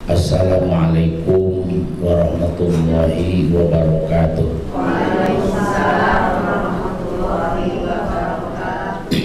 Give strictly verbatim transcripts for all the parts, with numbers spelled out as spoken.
Assalamualaikum warahmatullahi wabarakatuh. Waalaikumsalam warahmatullahi wabarakatuh.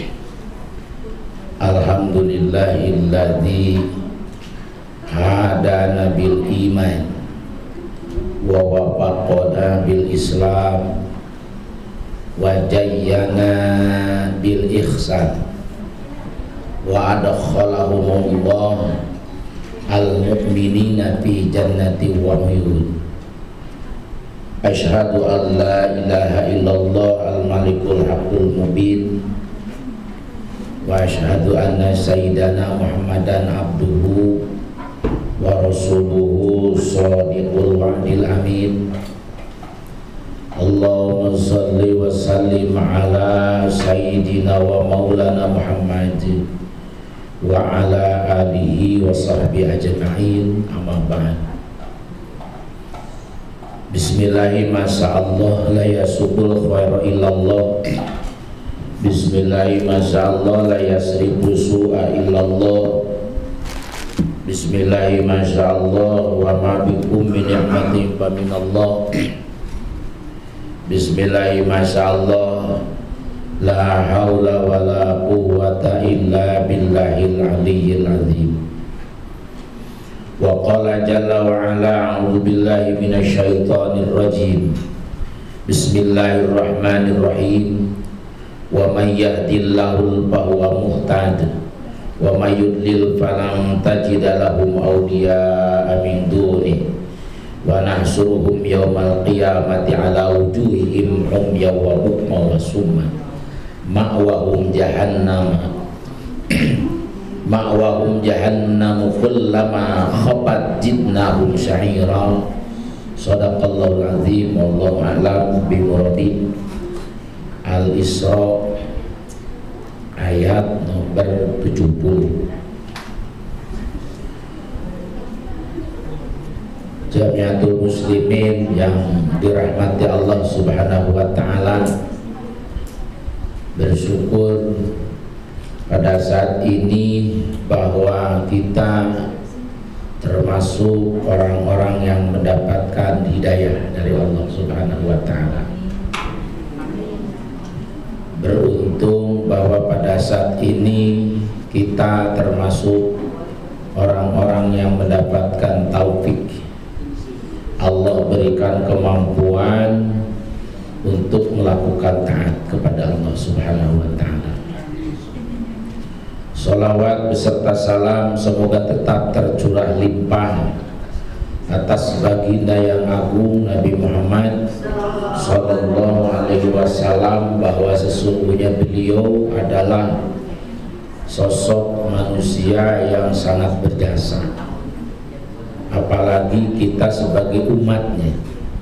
Alhamdulillahilladzi hadana bil iman wa wafaqana bil islam wa jayyana bil ihsan wa adkhalahumullah al-mu'minina fi jannati wa uyun. Asyhadu an la ilaha illallah al-malikul haqqul mubin wa asyhadu anna sayyidana Muhammadan abduhu wa rasuluhu shadiqul wa'dil amin. Allahumma salli wa sallim ala sayyidina wa maulana Muhammad wa ala alihi wa sahbihi ajma'in, amma ba'd. Bismillahi masyaallah la yasubul khairu illallah. Bismillahi masyaallah la yasribu su'a illallah. Bismillahi masyaallah wa ma bikum min ni'matin fa minallah. Bismillahi masyaallah la haula wa la quwwata illa billahil aliyyil azim. Wa qala jalla wa ala a'udzu billahi minasy syaithanir rajim. Bismillahirrahmanirrahim. Wa may yahdihillahu fahuwa muhtad wa may yudlil falan tajid lahum awliya'a min dunihi wa nahsuruhum yaumal qiyamati ala wujuhihim umyan wa bukman wa summa ma'wahum jahannam ma'wahum jahannam kullama khabat jidnahum sya'ira. Shadaqallahul azim. Wallahu a'lam bimuradi. Al-Isra ayat nomor tujuh puluh. Jamiatul muslimin yang dirahmati Allah Subhanahu wa taala, bersyukur pada saat ini bahwa kita termasuk orang-orang yang mendapatkan hidayah dari Allah Subhanahu wa taala. Beruntung bahwa pada saat ini kita termasuk orang-orang yang mendapatkan taufik. Allah berikan kemampuan untuk melakukan taat kepada Allah Subhanahu wa taala. Sholawat beserta salam semoga tetap tercurah limpah atas baginda yang agung Nabi Muhammad sallallahu alaihi wasallam, bahwa sesungguhnya beliau adalah sosok manusia yang sangat berjasa, apalagi kita sebagai umatnya,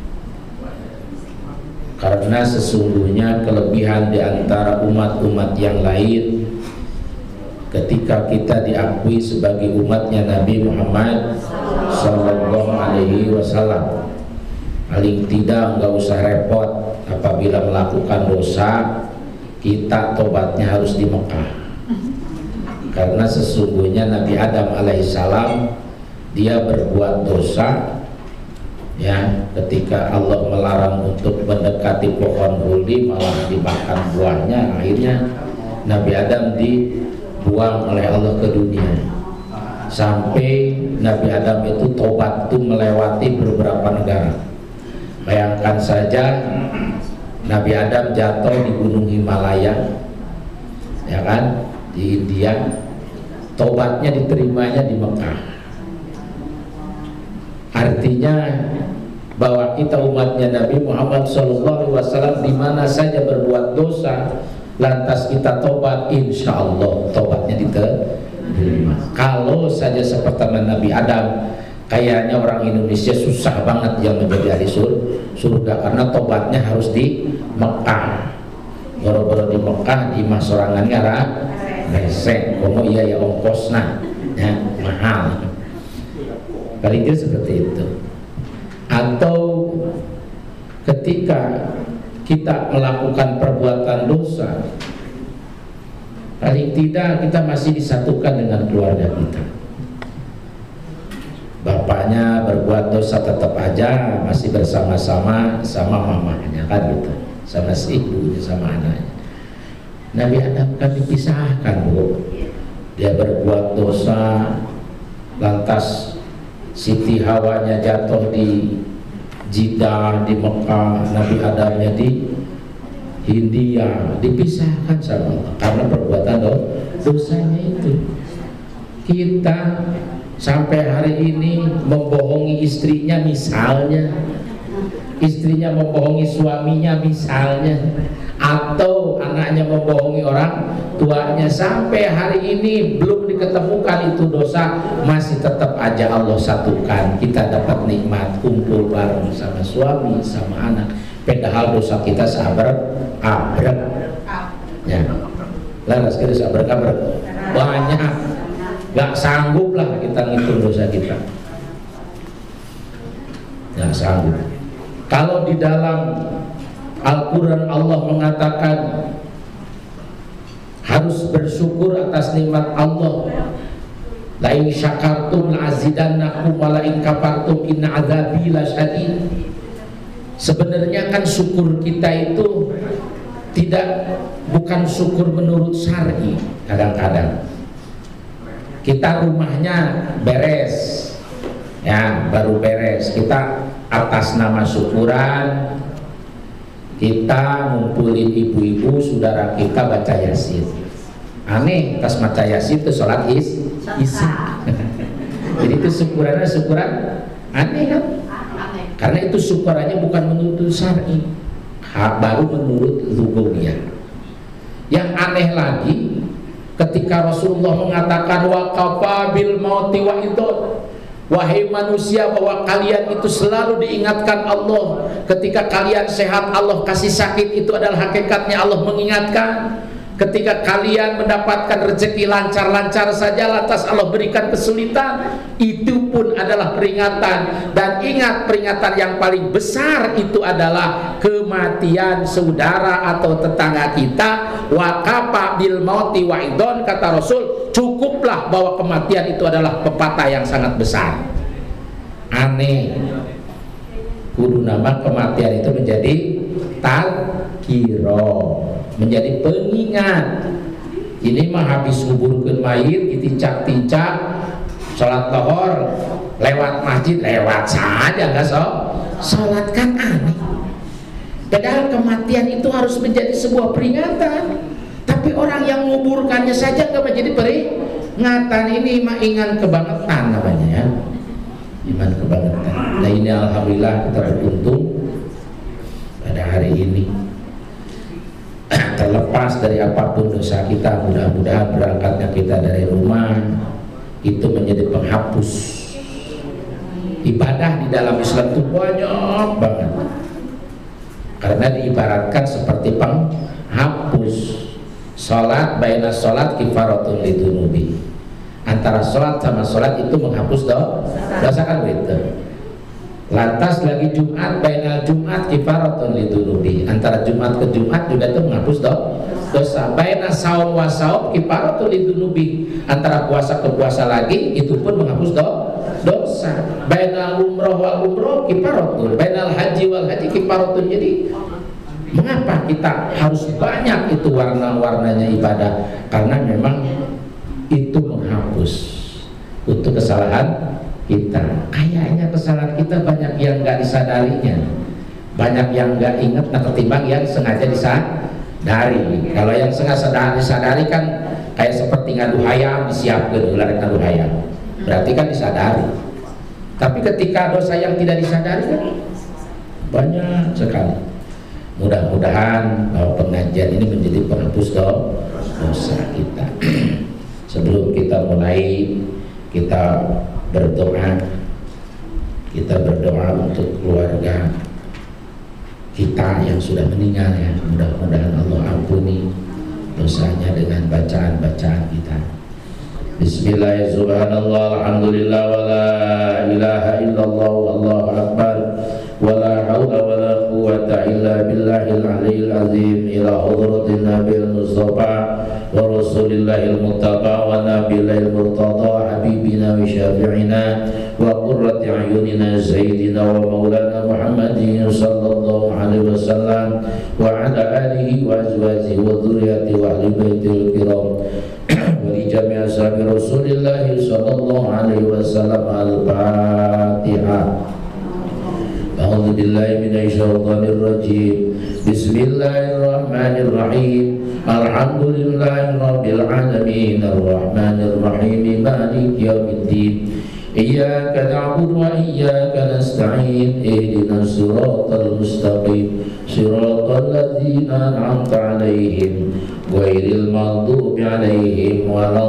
karena sesungguhnya kelebihan di antara umat-umat yang lain ketika kita diakui sebagai umatnya Nabi Muhammad sallallahu alaihi wasallam, paling tidak nggak usah repot apabila melakukan dosa, kita tobatnya harus di Mekah, karena sesungguhnya Nabi Adam alaihissalam dia berbuat dosa ya, ketika Allah melarang untuk mendekati pohon huli malah dimakan buahnya, akhirnya Nabi Adam dibuang oleh Allah ke dunia, sampai Nabi Adam itu tobat itu melewati beberapa negara. Bayangkan saja Nabi Adam jatuh di gunung Himalaya, ya kan, di India, tobatnya diterimanya di Mekah. Artinya bahwa kita umatnya Nabi Muhammad shallallahu alaihi wasallam di mana saja berbuat dosa, lantas kita tobat, insya Allah tobatnya diterima. Kalau saja seperti Nabi Adam, kayaknya orang Indonesia susah banget yang menjadi ahli surga, karena tobatnya harus di Mekah. Boro-boro di Mekah di masorangan ngara resek, komo iya ya ongkosna ya, mahal. Paling tidak seperti itu. Atau ketika kita melakukan perbuatan dosa, paling tidak kita masih disatukan dengan keluarga kita. bapaknya berbuat dosa tetap aja masih bersama-sama sama mamanya kan gitu, sama si ibunya sama anaknya. Nabi Adam kan dipisahkan, Bu. Dia berbuat dosa, lantas Siti Hawanya jatuh di Jeddah di Mekah, Nabi Adamnya di India, dipisahkan sama Allah karena perbuatan dosanya itu. Kita sampai hari ini membohongi istrinya misalnya, istrinya membohongi suaminya misalnya, atau anaknya membohongi orang tuanya, sampai hari ini belum diketemukan itu dosa, masih tetap aja Allah satukan, kita dapat nikmat kumpul bareng sama suami sama anak, padahal dosa kita sabar abrek ya, laras kita sabar abrek banyak, gak sanggup lah kita ngitung dosa kita, gak sanggup. Kalau di dalam Al-Quran Allah mengatakan harus bersyukur atas nikmat Allah, la in syakartum la azidannakum wa la in kafartum inna adzabi lasyadid. Sebenarnya kan syukur kita itu tidak, bukan syukur menurut syar'i. Kadang-kadang kita rumahnya beres ya, baru beres, kita atas nama syukuran kita ngumpulin ibu-ibu saudara kita baca yasin. Aneh, pas baca yasin itu sholat is isya. Jadi itu syukurannya syukuran aneh kan? Karena itu syukurannya bukan menurut syar'i, baru menurut lugawiyah. Yang aneh lagi, ketika Rasulullah mengatakan wa kafa bil mauti wa idon, wahai manusia, bahwa kalian itu selalu diingatkan Allah. Ketika kalian sehat Allah kasih sakit, itu adalah hakikatnya Allah mengingatkan. Ketika kalian mendapatkan rezeki lancar-lancar saja, lantas Allah berikan kesulitan, itu pun adalah peringatan. Dan ingat, peringatan yang paling besar itu adalah kematian saudara atau tetangga kita. Wa kafa bil mauti wa idon, kata Rasul, cukuplah bahwa kematian itu adalah pepatah yang sangat besar. Aneh, kudu nama kematian itu menjadi tadkiro, menjadi pengingat. Ini mah habis nguburkeun mayit ditincak-tincak, sholat lohor lewat masjid, lewat saja nggak so sholat, kan aneh. Padahal kematian itu harus menjadi sebuah peringatan, tapi orang yang menguburkannya saja nggak menjadi peringatan. Ini mah ingat kebangetan namanya ya, iman kebangetan. Nah ini alhamdulillah kita beruntung pada hari ini, terlepas dari apapun dosa kita, mudah-mudahan berangkatnya kita dari rumah itu menjadi penghapus. Ibadah di dalam Islam itu banyak banget, karena diibaratkan seperti penghapus. Sholat baina sholat kifaratun lidunubi, antara sholat sama sholat itu menghapus dosa kan begitu. Lantas lagi Jumat baina Jumat kifaratun lidunubi, antara Jumat ke Jumat juga itu menghapus dosa. Baina saum wa saum kifaratun lidunubi, antara puasa ke puasa lagi itu pun menghapus dosa. Baina umroh wal umroh kifaratun, baina haji wal haji kifaratun. Jadi mengapa kita harus banyak itu warna-warnanya ibadah? Karena memang itu menghapus untuk kesalahan kita. Kayaknya kesalahan kita banyak yang nggak disadarinya, banyak yang nggak ingat, nah ketimbang yang sengaja disadari. Kalau yang sengaja disadari kan kayak seperti ngadu hayam, disiapkan ular ngadu hayam, berarti kan disadari. Tapi ketika dosa yang tidak disadari kan banyak sekali. Mudah-mudahan bahwa pengajian ini menjadi penghapus dosa kita. Sebelum kita mulai, kita berdoa. Kita berdoa untuk keluarga kita yang sudah meninggal ya. Mudah-mudahan Allah ampuni dosanya dengan bacaan-bacaan kita. Bismillahirrahmanirrahim. Alhamdulillah wa la ilaha illallah wallahu akbar wa la haula wa la quwwata illa billahil aliyyil azim. Ila hadratin nabiyil mustafa wa rasulillahil muttaqa wa nabiyil murtada habibina wa syafi'ina وقرة أعيننا سيدنا ومولانا محمد صلى الله عليه وسلم وعلى آله وأزواجه وذريته وأهل بيته الكرام ولجميع أصحاب رسول الله صلى الله عليه وسلم. الفاتحة. أعوذ بالله من الشيطان الرجيم. بسم الله الرحمن الرحيم. الحمد لله رب العالمين الرحمن الرحيم مالك يوم الدين. إياك نعبد وإياك نستعين. اهدنا الصراط المستقيم صراط الذين أنعمت عليهم غير المغضوب عليهم ولا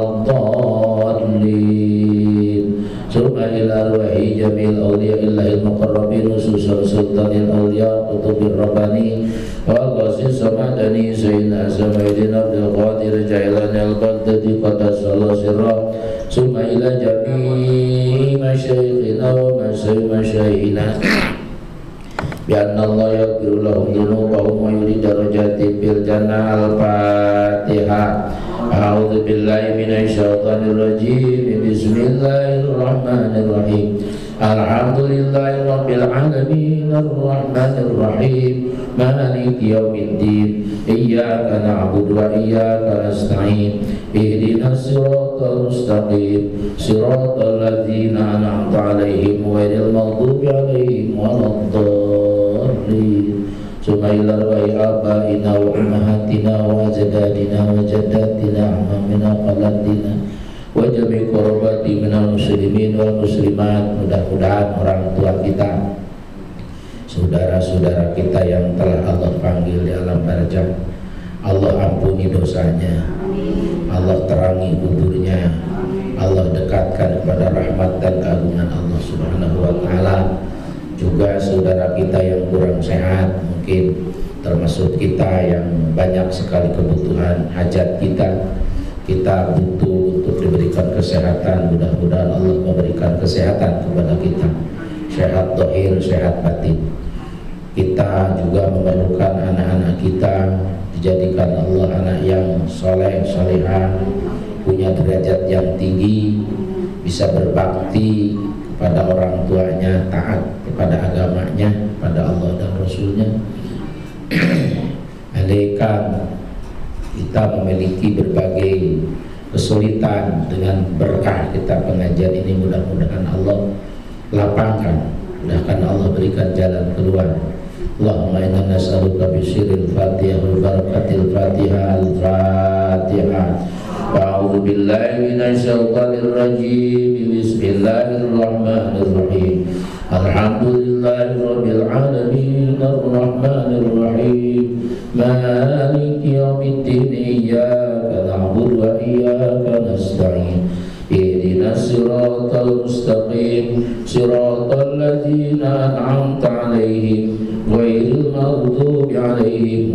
الضالين. ثم إلى أرواح جميع الأولياء الله المقربين خصوصا سلطان الأولياء قطب الرباني وغوث السمداني سيدنا سيدنا عبد القادر جيلاني البغدادي قدس الله سره. ثم إلى جميع مشايخنا ومشايخنا بأن الله يغفر لهم ذنوبهم ويريد درجاتهم في الجنة. الفاتحة. أعوذ بالله من الشيطان الرجيم. بسم الله الرحمن الرحيم. الحمد لله رب العالمين الرحمن الرحيم مالك يوم الدين. إياك نعبد وإياك نستعين. اهدنا الصراط المستقيم صراط الذين أنعمت عليهم غير المغضوب عليهم ولا الضالين. ثم إلى أرواح آبائنا وأمهاتنا وأجدادنا وجداتنا وعمامنا وخالاتنا وجميع qurabati minal muslimin wal muslimat. Mudah-mudahan orang tua kita, saudara-saudara kita yang telah Allah panggil di alam barzakh, Allah ampuni dosanya, Allah terangi kuburnya, Allah dekatkan kepada rahmat dan keagungan Allah Subhanahu wa taala. Juga saudara kita yang kurang sehat, mungkin termasuk kita yang banyak sekali kebutuhan hajat kita, kita butuh untuk diberikan kesehatan. Mudah-mudahan Allah memberikan kesehatan kepada kita, sehat dohir, sehat batin. Kita juga memerlukan anak-anak kita dijadikan Allah anak yang soleh, solehah, punya derajat yang tinggi, bisa berbakti kepada orang tuanya, taat kepada agamanya, pada Allah dan Rasulnya. Andaikan kita memiliki berbagai kesulitan, dengan berkah kita pengajian ini mudah-mudahan Allah lapangkan, mudahkan Allah berikan jalan keluar. Allahumma inna nas'aluka bisyiril fatihah wa barakatil fatihah. Al-Fatihah. A'udzu billahi minasyaitonir rajim. Bismillahirrahmanirrahim. Alhamdulillahirabbil alamin arrahmanir rahim maliki yaumiddin. Iyyaka na'budu wa iyyaka nasta'in. Ihdinas siratal mustaqim siratal ladzina an'amta 'alaihim ghairil maghdubi 'alaihim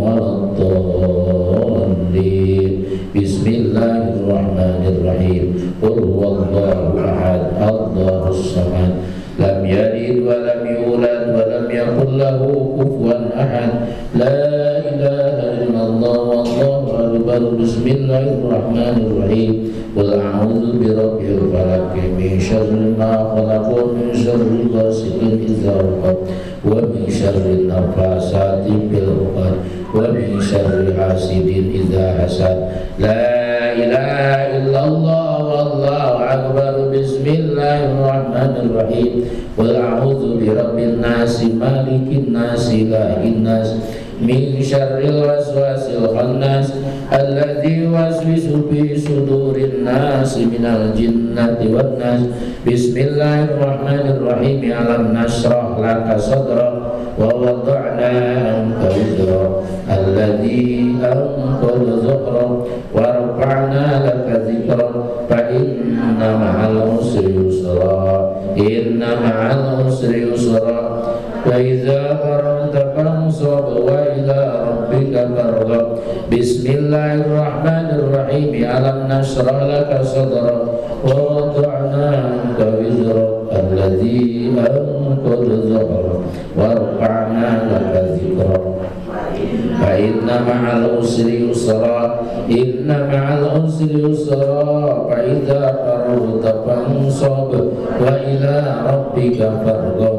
waladdallin. Bismillahirrahmanirrahim. Qul huwallahu ahad, Allahus samad, lam yalid wa lam yulad wa lam yakul lahu kufuwan ahad. La ilaha illallah wallahu akbar. Bismillahirrahmanirrahim. Qul a'udzu birabbil falaq min syarri ma khalaq wa min syarri ghasiqin idza waqab wa min syarri nafasati fil 'uqad wa min syarri hasidin idza hasad. La ilaha illallah wallahu akbar. Bismillahirrahmanirrahim. Qul a'udzu birabbin nas malikin nas ilahin nas min syarril waswasil khannas alladzi yuwaswisu fi sudurin nas minal jinnati wan nas. Bismillahirrahmanirrahim. Alam nashrah laka sadrak wa wada'na anka wizrak alladzi anqadha dhahrak wa rafa'na laka dhikrak fa inna ma'al usri yusra inna ma'al usri yusra fa idza faragta fansab wa ila rabbika farghab. Bismillahirrahmanirrahim. Alam nashrah laka sadrak wa wada'na anka wizrak alladzi anqadha dhahrak wa rafa'na laka dhikrak fa inna ma'al usri yusra inna ma'al usri yusra fa idza faragta fansab wa ila rabbika farghab.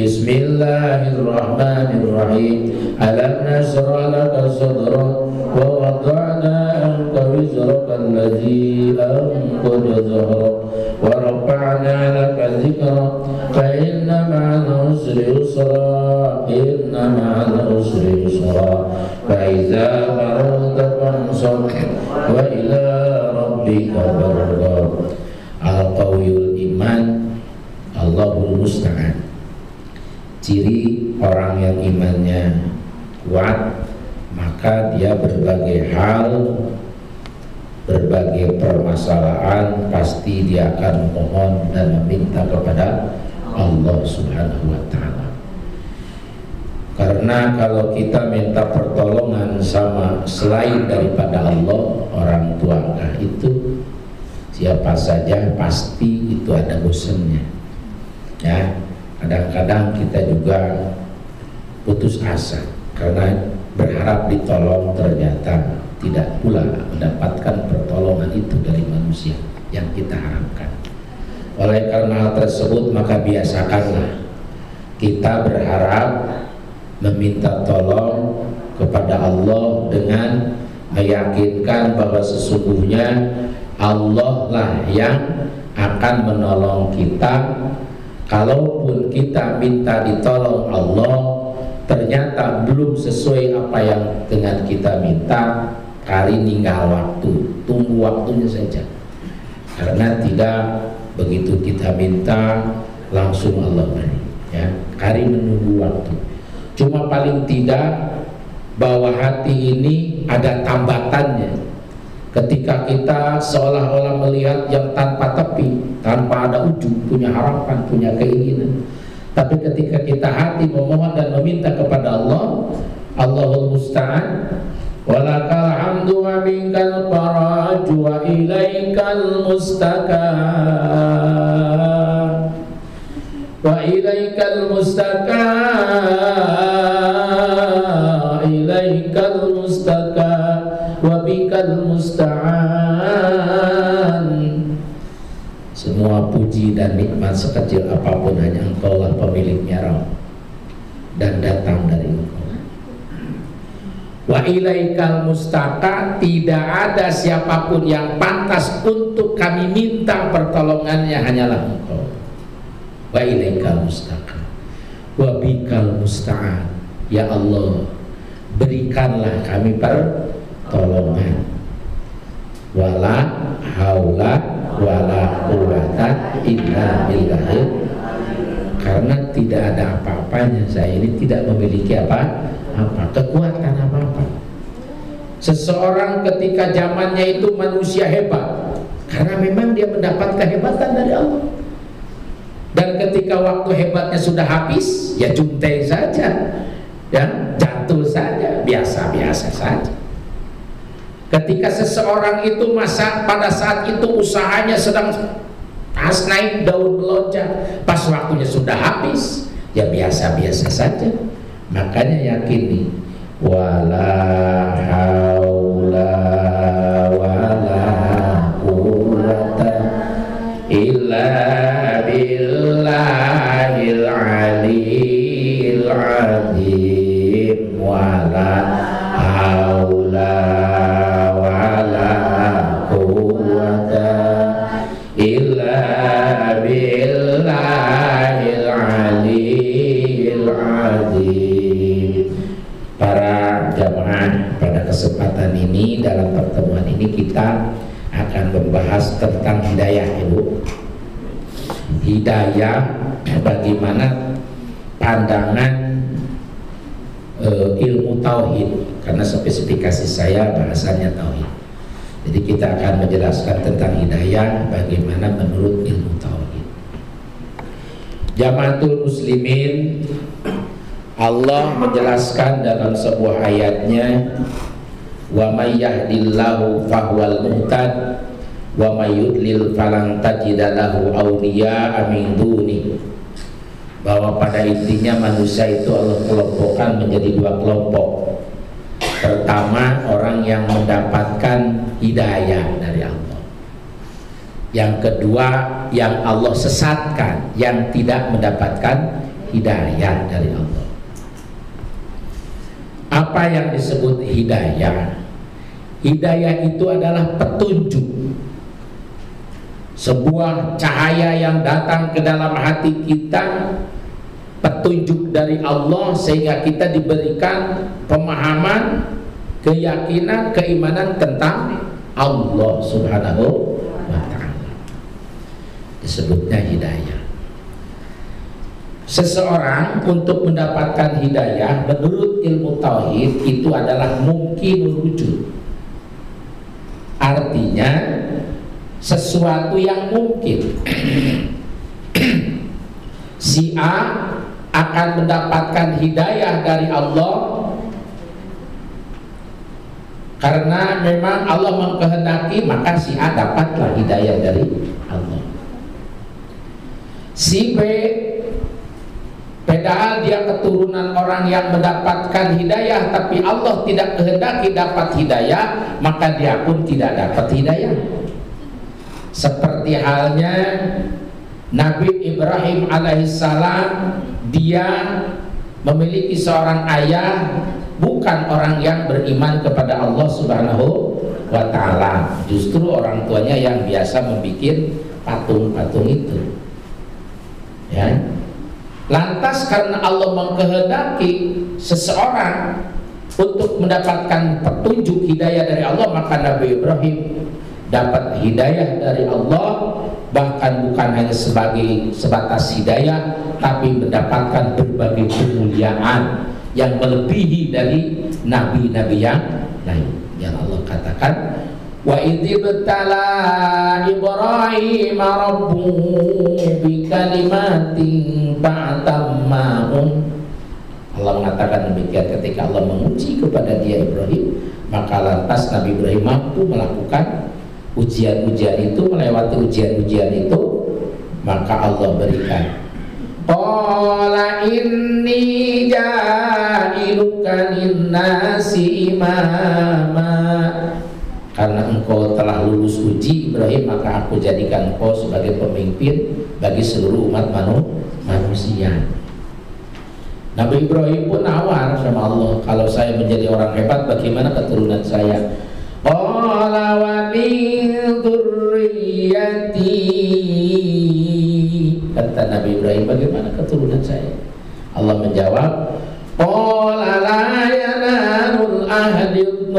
Bismillahirrahmanirrahim. Alam nashrah laka sadrak wa wada'na anka wizraka alladzi anqadha dhahrak wa rafa'na laka dhikrak fa inna ma'al usri yusra inna ma'al usri yusra fa idza faragta fansab wa ila rabbika farghab. Al-qawiyul iman, Allahul musta'an. Ciri orang yang imannya kuat, maka dia berbagai hal, berbagai permasalahan pasti dia akan mohon dan meminta kepada Allah Subhanahu wa ta'ala. Karena kalau kita minta pertolongan sama selain daripada Allah, orang tua itu siapa saja pasti itu ada bosannya. Ya, kadang-kadang kita juga putus asa karena berharap ditolong, ternyata tidak pula mendapatkan pertolongan itu dari manusia yang kita harapkan. Oleh karena hal tersebut, maka biasakanlah kita berharap meminta tolong kepada Allah dengan meyakinkan bahwa sesungguhnya Allah lah yang akan menolong kita. Kalaupun kita minta ditolong Allah, ternyata belum sesuai apa yang dengan kita minta, kali ninggal waktu, tunggu waktunya saja. Karena tidak begitu kita minta langsung Allah beri, ya. Kali menunggu waktu. Cuma paling tidak bahwa hati ini ada tambatannya. Ketika kita seolah-olah melihat yang tanpa tepi, tanpa ada ujung, punya harapan, punya keinginan. Tapi ketika kita hati memohon dan meminta kepada Allah, Allahul musta'an. Walakal hamdu wa minkal faraju wa ilaikal mustaqan wa ilaikal mustaqan ilaikal mustaqan wa bikal musta'an. Semua puji dan nikmat sekecil apapun hanya Engkau lah pemiliknya, Rabb, dan datang dari Engkau. Wa ilaikal mustaqan, tidak ada siapapun yang pantas untuk kami minta pertolongannya, hanyalah Engkau. Wa ilaikal mustaqan wa bikal musta'an. Ya Allah, berikanlah kami pertolongan. Wala haula wala quwwata illa billah. Karena tidak ada apa-apanya, saya ini tidak memiliki apa apa kekuatan apa-apa. Seseorang ketika zamannya itu manusia hebat karena memang dia mendapat kehebatan dari Allah. Dan ketika waktu hebatnya sudah habis, ya cuntai saja, ya jatuh saja, biasa-biasa saja. Ketika seseorang itu masa pada saat itu usahanya sedang pas naik daun melonjak, pas waktunya sudah habis, ya biasa-biasa saja. Makanya yakini wala haula wala quwwata illa billahil aliyil azim. Wala haula wala quwwata illa billahil aliyil azim. Para jamaah, pada kesempatan ini, dalam pertemuan ini kita akan membahas tentang hidayah, Ibu. Hidayah, bagaimana pandangan e, ilmu tauhid, karena spesifikasi saya bahasanya tauhid. Jadi kita akan menjelaskan tentang hidayah bagaimana menurut ilmu tauhid. Jamaatul muslimin, Allah menjelaskan dalam sebuah ayatnya, wa may yahdillahu fahuwal muhtad wa may yudlil falan tajida lahu awliya min duni. Bahwa pada intinya manusia itu Allah kelompokkan menjadi dua kelompok. Pertama, orang yang mendapatkan hidayah dari Allah. Yang kedua, yang Allah sesatkan, yang tidak mendapatkan hidayah dari Allah. Apa yang disebut hidayah? Hidayah itu adalah petunjuk, sebuah cahaya yang datang ke dalam hati kita, petunjuk dari Allah sehingga kita diberikan pemahaman, keyakinan, keimanan tentang Allah Subhanahu wa ta'ala. Disebutnya hidayah. Seseorang untuk mendapatkan hidayah menurut ilmu tauhid itu adalah mungkinul wujud. Artinya sesuatu yang mungkin. Si A akan mendapatkan hidayah dari Allah karena memang Allah mengkehendaki, maka si A dapatlah hidayah dari Allah. Si B, padahal dia keturunan orang yang mendapatkan hidayah, tapi Allah tidak kehendaki dapat hidayah, maka dia pun tidak dapat hidayah. Seperti halnya Nabi Ibrahim alaihissalam, dia memiliki seorang ayah bukan orang yang beriman kepada Allah Subhanahu wa ta'ala. Justru orang tuanya yang biasa membuat patung-patung itu, ya. Lantas karena Allah mengkehendaki seseorang untuk mendapatkan petunjuk hidayah dari Allah, maka Nabi Ibrahim dapat hidayah dari Allah, bahkan bukan hanya sebagai sebatas hidayah, tapi mendapatkan berbagai kemuliaan yang melebihi dari nabi-nabi yang lain. Yang Allah katakan, wa idzibtala Ibrahim rabbuhu bikalimatin fa'tammahum. Allah mengatakan demikian ketika Allah menguji kepada dia Ibrahim, maka lantas Nabi Ibrahim mampu melakukan ujian-ujian itu, melewati ujian-ujian itu, maka Allah berikan. Qala inni ja'iluka linnasi imama. Karena engkau telah lulus uji Ibrahim, maka aku jadikan engkau sebagai pemimpin bagi seluruh umat manu, manusia. Nabi Ibrahim pun nawar sama Allah, kalau saya menjadi orang hebat, bagaimana keturunan saya? Qala wa min dzurriyyati. Kata Nabi Ibrahim, bagaimana keturunan saya? Allah menjawab, qala la yanalul ahdidh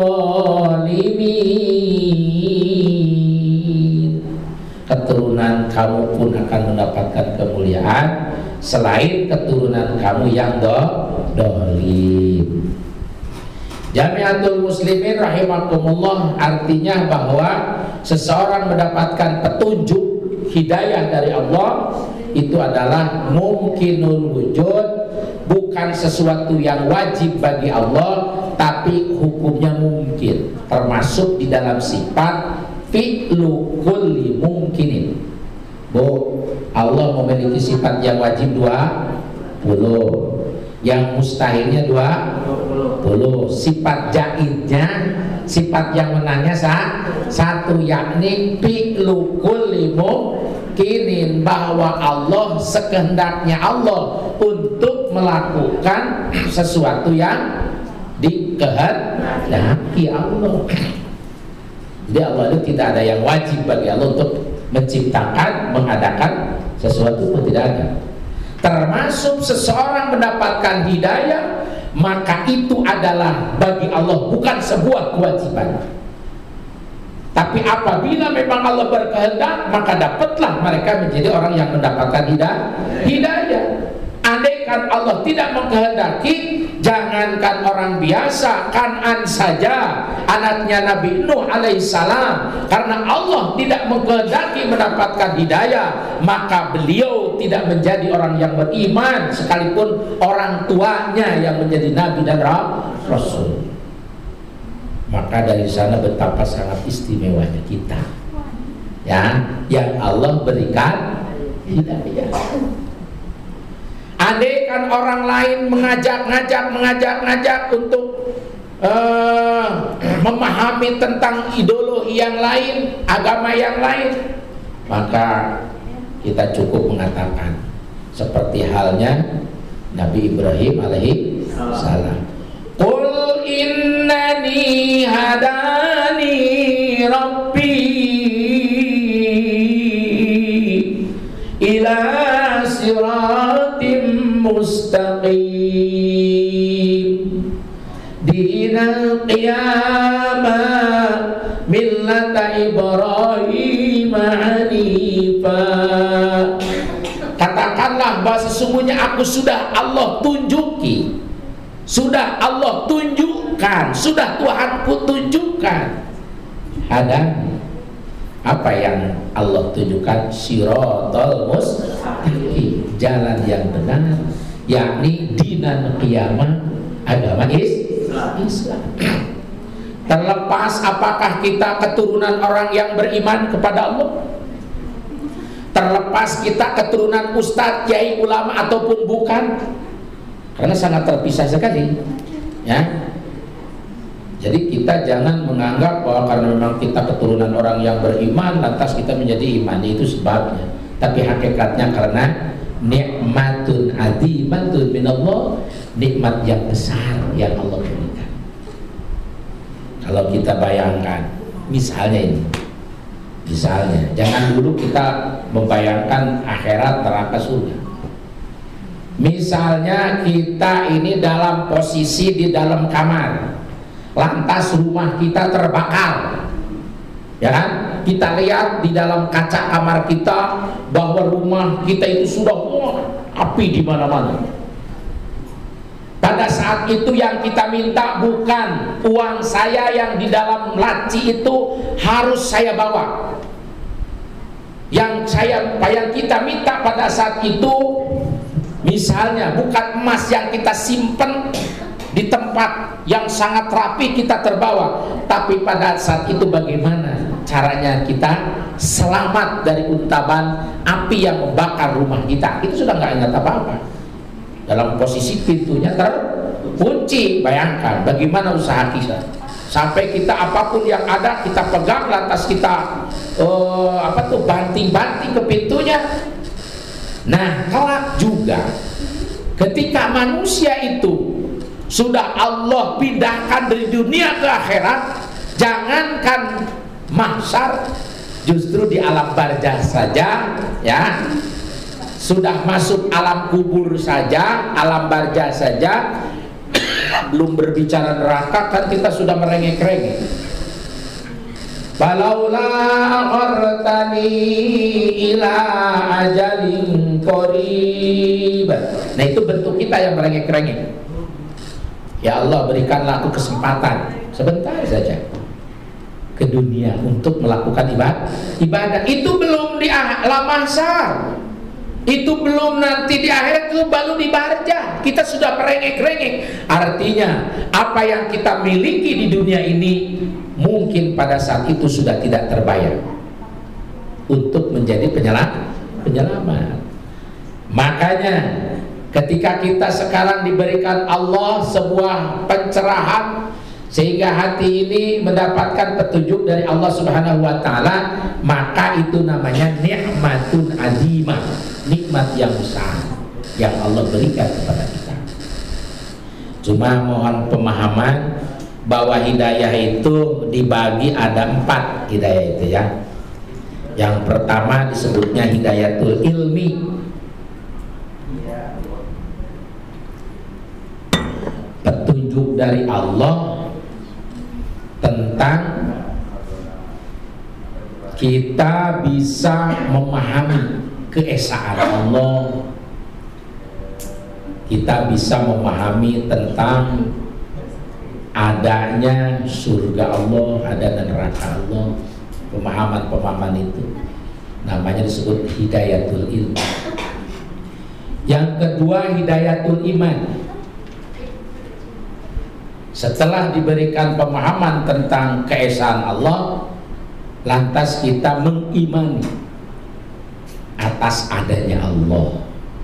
dhalimin. Keturunan kamu pun akan mendapatkan kemuliaan selain keturunan kamu yang dolim. Jamiatul muslimin rahimakumullah, artinya bahwa seseorang mendapatkan petunjuk hidayah dari Allah itu adalah mungkinul wujud, bukan sesuatu yang wajib bagi Allah, tapi hukumnya mungkin, termasuk di dalam sifat fi'lu kulli mungkinin. Bu, Allah memiliki sifat yang wajib dua puluh, yang mustahilnya dua puluh. Sifat jaidnya, sifat yang menangnya satu, yakni fi'lu kulli mungkinin, bahwa Allah sekehendaknya Allah untuk melakukan sesuatu yang dikehendaki Allah. Jadi Allah itu tidak ada yang wajib bagi Allah untuk menciptakan, mengadakan sesuatu pun tidak ada. Termasuk seseorang mendapatkan hidayah, maka itu adalah bagi Allah bukan sebuah kewajiban. Tapi apabila memang Allah berkehendak, maka dapatlah mereka menjadi orang yang mendapatkan hidayah. Andaikan Allah tidak mengkehendaki, jangankan orang biasa, Kan'an saja, anaknya Nabi Nuh alaihissalam, karena Allah tidak mengkehendaki mendapatkan hidayah, maka beliau tidak menjadi orang yang beriman, sekalipun orang tuanya yang menjadi Nabi dan Rasul. Maka dari sana betapa sangat istimewanya kita, ya, yang Allah berikan hidayah. Andaikan orang lain mengajak-ngajak, mengajak-ngajak untuk uh, memahami tentang ideologi yang lain, agama yang lain, maka kita cukup mengatakan seperti halnya Nabi Ibrahim alaihi salam, qul innani hadani rabbi ila siratim mustaqim dinal qiyamah millata Ibrahim hanifa. Katakanlah bahwa sesungguhnya aku sudah Allah tunjuki, sudah Allah tunjukkan, sudah Tuhanku tunjukkan. Ada apa yang Allah tunjukkan? Siratal mustaqim, jalan yang benar, yakni dinan qiyamah, agama Islam. Terlepas apakah kita keturunan orang yang beriman kepada Allah, terlepas kita keturunan ustadz, kiai, ulama ataupun bukan, karena sangat terpisah sekali, ya. Jadi kita jangan menganggap bahwa karena memang kita keturunan orang yang beriman lantas kita menjadi iman, itu sebabnya. Tapi hakikatnya karena nikmatun azimatun minallah, nikmat yang besar yang Allah berikan. Kalau kita bayangkan, misalnya ini, misalnya, jangan dulu kita membayangkan akhirat, neraka, surga. Misalnya kita ini dalam posisi di dalam kamar, lantas rumah kita terbakar, ya kan? Kita lihat di dalam kaca kamar kita bahwa rumah kita itu sudah wah, api di mana-mana. Pada saat itu yang kita minta bukan uang saya yang di dalam laci itu harus saya bawa. Yang saya, yang kita minta pada saat itu, misalnya bukan emas yang kita simpen di tempat yang sangat rapi kita terbawa, tapi pada saat itu bagaimana caranya kita selamat dari untaban api yang membakar rumah kita. Itu sudah nggak ingat apa-apa. Dalam posisi pintunya terkunci, bayangkan bagaimana usaha kita sampai kita apapun yang ada kita pegang, lantas kita uh, apa tuh banting-banting ke pintunya. Nah, kelak juga ketika manusia itu sudah Allah pindahkan dari dunia ke akhirat, jangankan mahsyar, justru di alam barzah saja, ya, sudah masuk alam kubur saja, alam barzah saja, belum berbicara neraka, kan kita sudah merengek-rengek. Falaula qartani ila ajalin qarib. Nah, itu bentuk kita yang merengek-rengek. Ya Allah, berikanlah aku kesempatan sebentar saja ke dunia untuk melakukan ibadah. Ibadah itu belum di alam mahsyar, itu belum nanti di akhirat, itu baru di barzah. Kita sudah merengek-rengek. Artinya apa yang kita miliki di dunia ini mungkin pada saat itu sudah tidak terbayar untuk menjadi penyelamat. penyelamat. Makanya ketika kita sekarang diberikan Allah sebuah pencerahan sehingga hati ini mendapatkan petunjuk dari Allah Subhanahu wa taala, maka itu namanya nikmatun azimah, nikmat yang besar yang Allah berikan kepada kita. Cuma mohon pemahaman bahwa hidayah itu dibagi ada empat hidayah itu, ya. Yang pertama disebutnya hidayatul ilmi, petunjuk dari Allah tentang kita bisa memahami keesaan Allah, kita bisa memahami tentang adanya surga Allah, ada neraka Allah. Pemahaman-pemahaman itu namanya disebut hidayatul ilmi. Yang kedua hidayatul iman. Setelah diberikan pemahaman tentang keesaan Allah, lantas kita mengimani atas adanya Allah,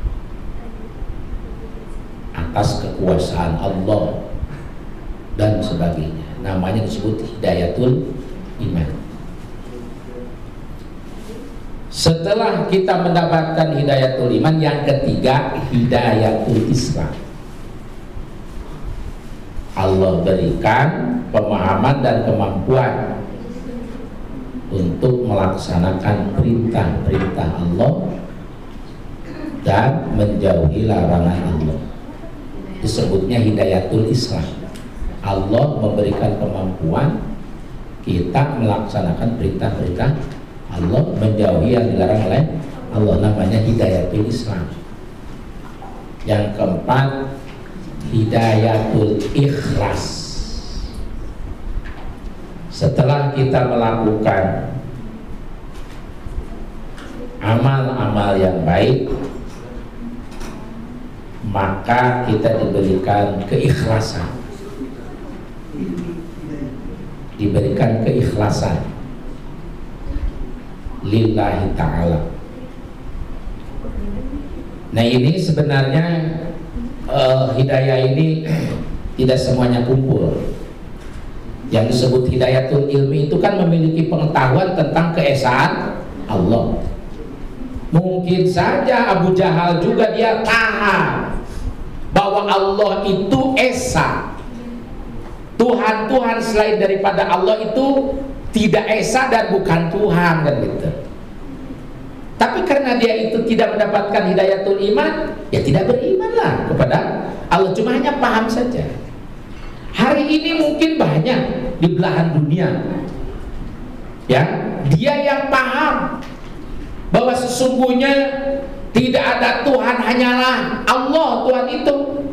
atas kekuasaan Allah dan sebagainya. Namanya disebut hidayatul iman. Setelah kita mendapatkan hidayatul iman, yang ketiga hidayatul Islam. Allah berikan pemahaman dan kemampuan untuk melaksanakan perintah-perintah Allah dan menjauhi larangan Allah. Disebutnya hidayatul Islam. Allah memberikan kemampuan kita melaksanakan perintah-perintah Allah, menjauhi yang dilarang oleh Allah, namanya hidayatul Islam. Yang keempat hidayatul ikhlas. Setelah kita melakukan amal-amal yang baik, maka kita diberikan keikhlasan, diberikan keikhlasan lillahi ta'ala. Nah, ini sebenarnya uh, hidayah ini tidak semuanya kumpul. Yang disebut hidayatul ilmi itu kan memiliki pengetahuan tentang keesaan Allah. Mungkin saja Abu Jahal juga dia paham bahwa Allah itu esa, Tuhan-Tuhan selain daripada Allah itu tidak esa dan bukan Tuhan, kan gitu. Tapi karena dia itu tidak mendapatkan hidayatul iman, ya tidak berimanlah kepada Allah, cuma hanya paham saja. Hari ini mungkin banyak di belahan dunia, ya, dia yang paham bahwa sesungguhnya tidak ada Tuhan, hanyalah Allah Tuhan itu.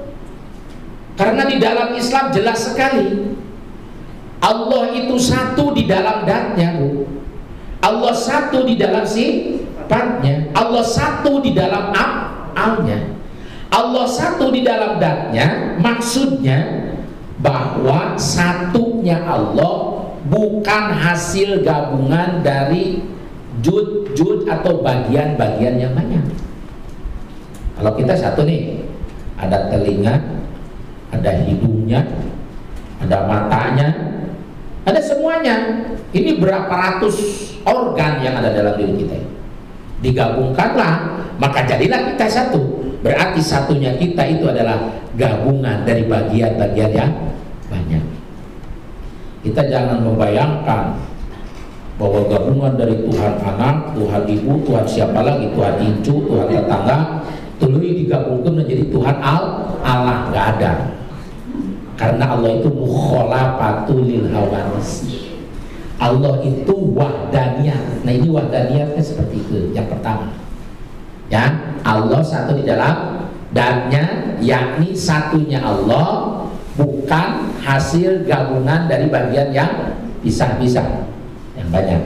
Karena di dalam Islam jelas sekali Allah itu satu di dalam zatnya, Allah satu di dalam sifatnya, Allah satu di dalam af'alnya, Allah satu di dalam zatnya. Maksudnya bahwa satunya Allah bukan hasil gabungan dari jud-jud atau bagian-bagian yang banyak. Kalau kita satu nih, ada telinga, ada hidungnya, ada matanya, ada semuanya. Ini berapa ratus organ yang ada dalam diri kita, digabungkanlah, maka jadilah kita satu. Berarti satunya kita itu adalah gabungan dari bagian-bagian yang banyak. Kita jangan membayangkan bahwa gabungan dari Tuhan anak, Tuhan ibu, Tuhan siapa lagi, Tuhan incu, Tuhan tetangga, tuluy digabungkan menjadi Tuhan Allah. Nggak ada. Karena Allah itu mukholafatul lil hawanis. Allah itu wahdaniyat. Nah, ini wahdaniyatnya seperti itu. Yang pertama, ya, Allah satu di dalam zatnya, yakni satunya Allah bukan hasil gabungan dari bagian yang pisah-pisah yang banyak.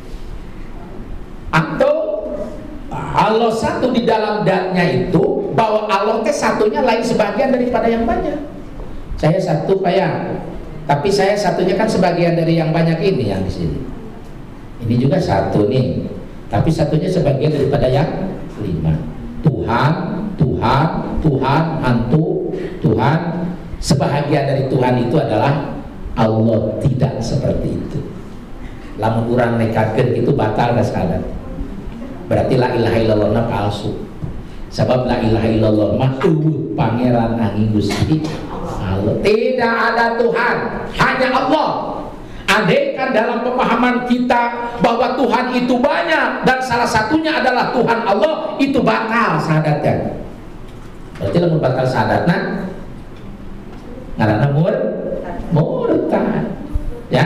Atau Allah satu di dalam zatnya itu bahwa Allah teh satunya lain sebagian daripada yang banyak. Saya satu payah, tapi saya satunya kan sebagian dari yang banyak ini yang di sini. Ini juga satu nih, tapi satunya sebagian daripada yang lima. Tuhan, Tuhan, Tuhan, hantu, Tuhan. Sebahagian dari Tuhan itu adalah Allah, tidak seperti itu. Lamun urang nekatkeun itu batal gas kadat. Berarti la ilaha illallah na palsu. Sebab la ilaha illallah mah eueuh pangeran angin Gusti Allah. Tidak ada Tuhan, hanya Allah. Andaikan dalam pemahaman kita bahwa Tuhan itu banyak dan salah satunya adalah Tuhan Allah, itu batal syahadatnya. Berarti lamun batal syahadatna ngaranna mur murtad. Ya.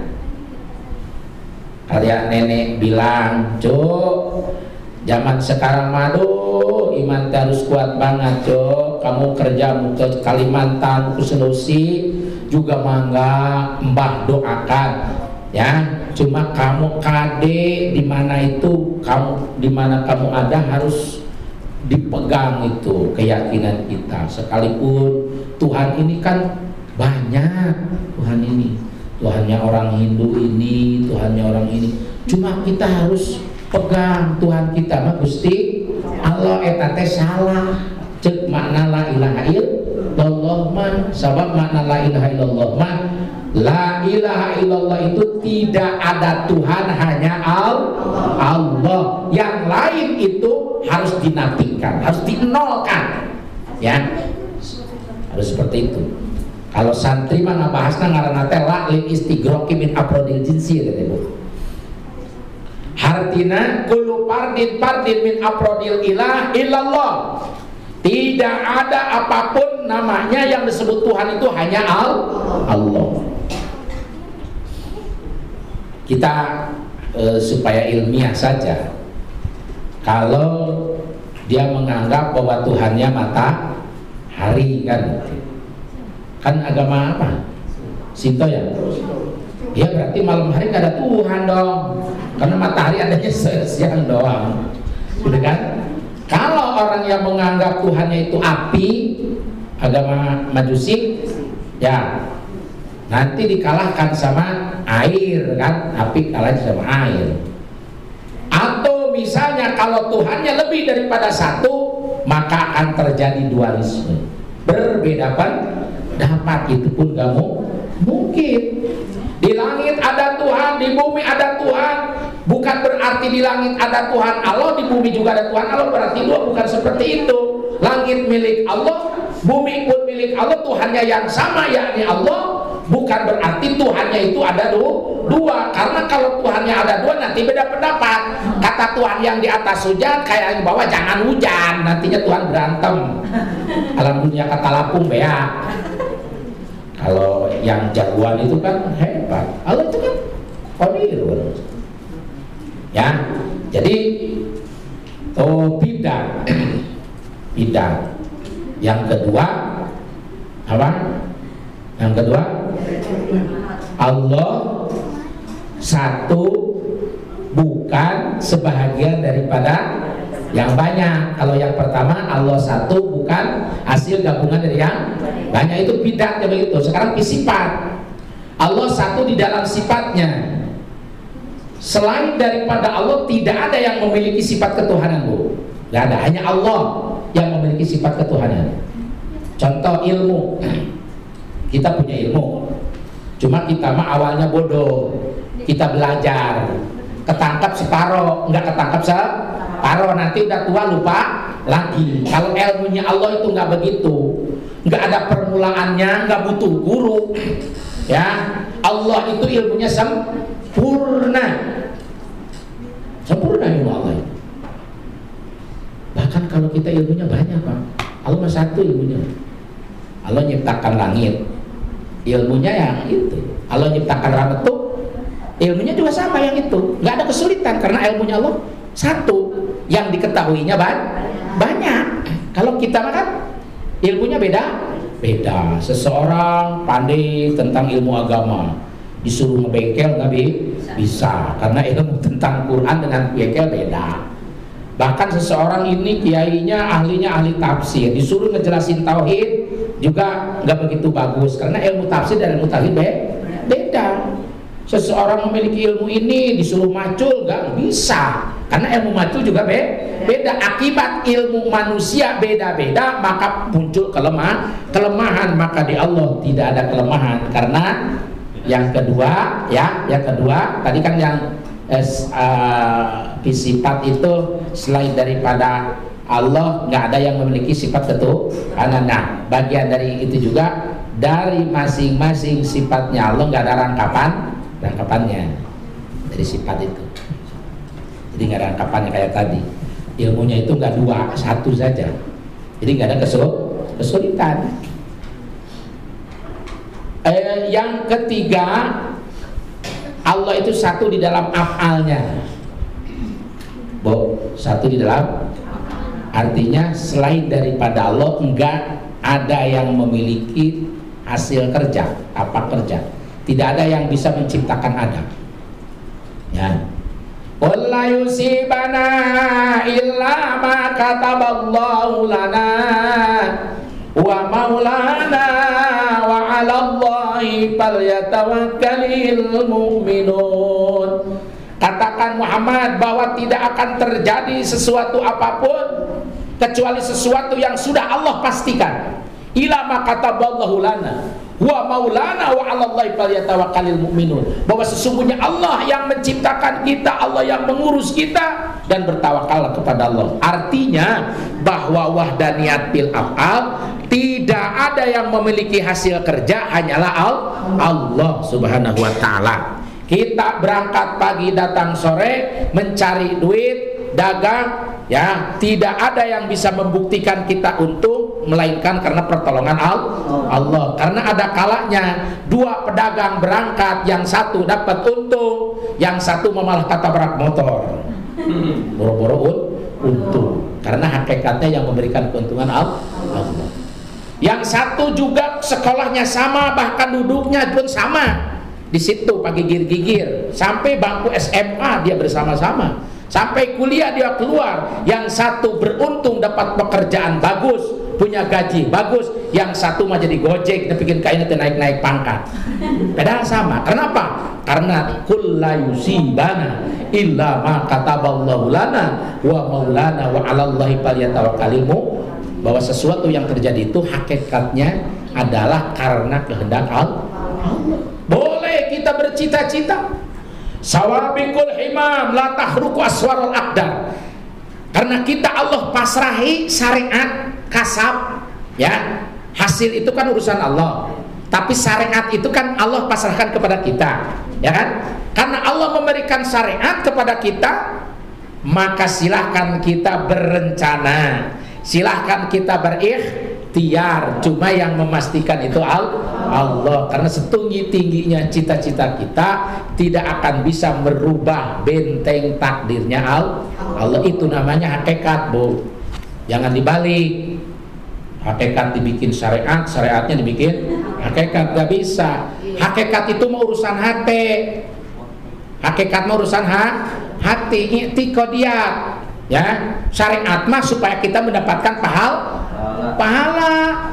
Karya nenek bilang, "Cuk, zaman sekarang madu iman harus kuat banget, Cuk. Kamu kerja ke Kalimantan, ke Sulawesi juga mangga mbah doakan, ya. Cuma kamu kade di mana itu, kamu di mana kamu ada harus dipegang itu keyakinan kita. Sekalipun Tuhan ini kan banyak, Tuhan ini, Tuhannya orang Hindu ini, Tuhannya orang ini. Cuma kita harus pegang Tuhan kita mah Gusti Allah. Eta teh salah. Cek makna la ilaha illallah mah, sabab makna la ilaha illallah mah La ilaha illallah itu tidak ada Tuhan, hanya Allah. Yang lain itu harus dinafikan, harus dinolkan, ya. Harus seperti itu. Kalau santri mah ngabahasna ngaranna teh la lil istighroqi min afrodil jinsi kata Ibu. Hartina kullu fardin fardin min afrodil ilah illallah. Tidak ada apapun namanya yang disebut Tuhan itu hanya Allah. Kita e, supaya ilmiah saja, kalau dia menganggap bahwa Tuhannya matahari, kan kan agama apa? Sinto ya? Ya berarti malam hari nggak ada Tuhan dong, karena matahari adanya siang doang, gitu kan? Kalau orang yang menganggap Tuhannya itu api, agama Majusi, ya nanti dikalahkan sama air, kan? Api kalah sama air. Atau misalnya kalau Tuhannya lebih daripada satu, maka akan terjadi dualisme, berbeda pendapat. Itu pun gak mungkin. Di langit ada Tuhan, di bumi ada Tuhan. Bukan berarti di langit ada Tuhan Allah, di bumi juga ada Tuhan Allah. Berarti dua, bukan seperti itu. Langit milik Allah, bumi pun milik Allah. Tuhannya yang sama, yakni Allah. Bukan berarti Tuhannya itu ada dua. Karena kalau Tuhannya ada dua, nanti beda pendapat. Kata Tuhan yang di atas hujan, kayak yang di bawah jangan hujan, nantinya Tuhan berantem. Alam dunia kata lapung bea. Kalau yang jagoan itu kan hebat, Allah itu kan qadirun. Ya, jadi oh bidah, bidah. Yang kedua apa? Yang kedua, Allah satu, bukan sebahagian daripada yang banyak. Kalau yang pertama, Allah satu bukan hasil gabungan dari yang banyak, itu bidah begitu. Sekarang sifat, Allah satu di dalam sifatnya. Selain daripada Allah tidak ada yang memiliki sifat ketuhanan, Bu. Tidak ada, hanya Allah yang memiliki sifat ketuhanan. Contoh ilmu, kita punya ilmu, cuma kita mah awalnya bodoh, kita belajar, ketangkap separoh, nggak ketangkap separoh, nanti udah tua lupa lagi. Kalau ilmunya Allah itu nggak begitu, nggak ada permulaannya, nggak butuh guru, ya. Allah itu ilmunya sempurna, sempurna ilmu Allah. Bahkan kalau kita ilmunya banyak, Pak, Allah mah satu ilmunya. Allah nyiptakan langit, ilmunya yang itu. Allah nyiptakan rambut, ilmunya juga sama yang itu. Nggak ada kesulitan karena ilmunya Allah satu, yang diketahuinya banyak. Kalau kita kan ilmunya beda, beda. Seseorang pandai tentang ilmu agama, disuruh ngebengkel nggak bisa, karena ilmu tentang Quran dengan bengkel beda. Bahkan seseorang ini kiainya ahlinya ahli tafsir, disuruh ngejelasin tauhid juga nggak begitu bagus, karena ilmu tafsir dan ilmu tauhid beda. Seseorang memiliki ilmu ini disuruh macul nggak bisa, karena ilmu macul juga beda. Akibat ilmu manusia beda-beda, maka muncul kelemah kelemahan. Maka di Allah tidak ada kelemahan, karena yang kedua, ya, yang kedua tadi kan yang eh, uh, sifat itu selain daripada Allah nggak ada yang memiliki sifat ketuhanan. Nah, bagian dari itu juga dari masing-masing sifatnya Allah nggak ada rangkapan rangkapannya dari sifat itu. Jadi nggak ada rangkapannya kayak tadi. Ilmunya itu nggak dua, satu saja. Jadi nggak ada kesulitan. Eh, yang ketiga, Allah itu satu di dalam af'alnya. Bo, satu di dalam, artinya selain daripada Allah enggak ada yang memiliki hasil kerja, apa kerja. Tidak ada yang bisa menciptakan Adam. Ya. Qul la yusibana illa ma kataballahu lana wa maulana wa 'alallahi falyatawakkalul mu'minun. Katakan Muhammad bahwa tidak akan terjadi sesuatu apapun kecuali sesuatu yang sudah Allah pastikan. ila ma kataballahu lana wa maulana wa 'alallahi falyatawakkalul mu'minun, bahwa sesungguhnya Allah yang menciptakan kita, Allah yang mengurus kita, dan bertawakallah kepada Allah. Artinya bahwa wahdaniyat fil af'al, tidak ada yang memiliki hasil kerja, hanyalah Allah Subhanahu wa taala. Kita berangkat pagi datang sore mencari duit, dagang, ya, tidak ada yang bisa membuktikan kita untung melainkan karena pertolongan Allah. Karena ada kalanya dua pedagang berangkat, yang satu dapat untung, yang satu malah ketabrak motor. Boro-boro untung. Karena hakikatnya yang memberikan keuntungan Allah. Yang satu juga sekolahnya sama, bahkan duduknya pun sama. Di situ pagi gigir-gigir sampai bangku S M A dia bersama-sama. Sampai kuliah dia keluar. Yang satu beruntung dapat pekerjaan bagus, punya gaji bagus, yang satu mah jadi gojek, dia bikin kainnya naik-naik pangkat. Padahal sama. Kenapa? Karena kullu yusibana illa ma kataballahu lana wa maulana wa 'alallahi falyatawakkalul mu'minun, bahwa sesuatu yang terjadi itu hakikatnya adalah karena kehendak Allah. Boleh kita bercita-cita sawabikul himam la tahruku aswarul aqdar, karena kita Allah pasrahi syariat kasab, ya, hasil itu kan urusan Allah, tapi syariat itu kan Allah pasrahkan kepada kita, ya kan? Karena Allah memberikan syariat kepada kita, maka silahkan kita berencana, silahkan kita berikhtiar. Cuma yang memastikan itu Allah. Karena setinggi-tingginya cita-cita kita tidak akan bisa merubah benteng takdirnya Allah. Itu namanya hakikat, Bu. Jangan dibalik. Hakikat dibikin syariat, syariatnya dibikin hakikat. Gak bisa. Hakikat itu mau urusan hati. Hakikat mau urusan ha? hati. I'tiqadiyat, ya, syariat mah supaya kita mendapatkan pahala, pahala,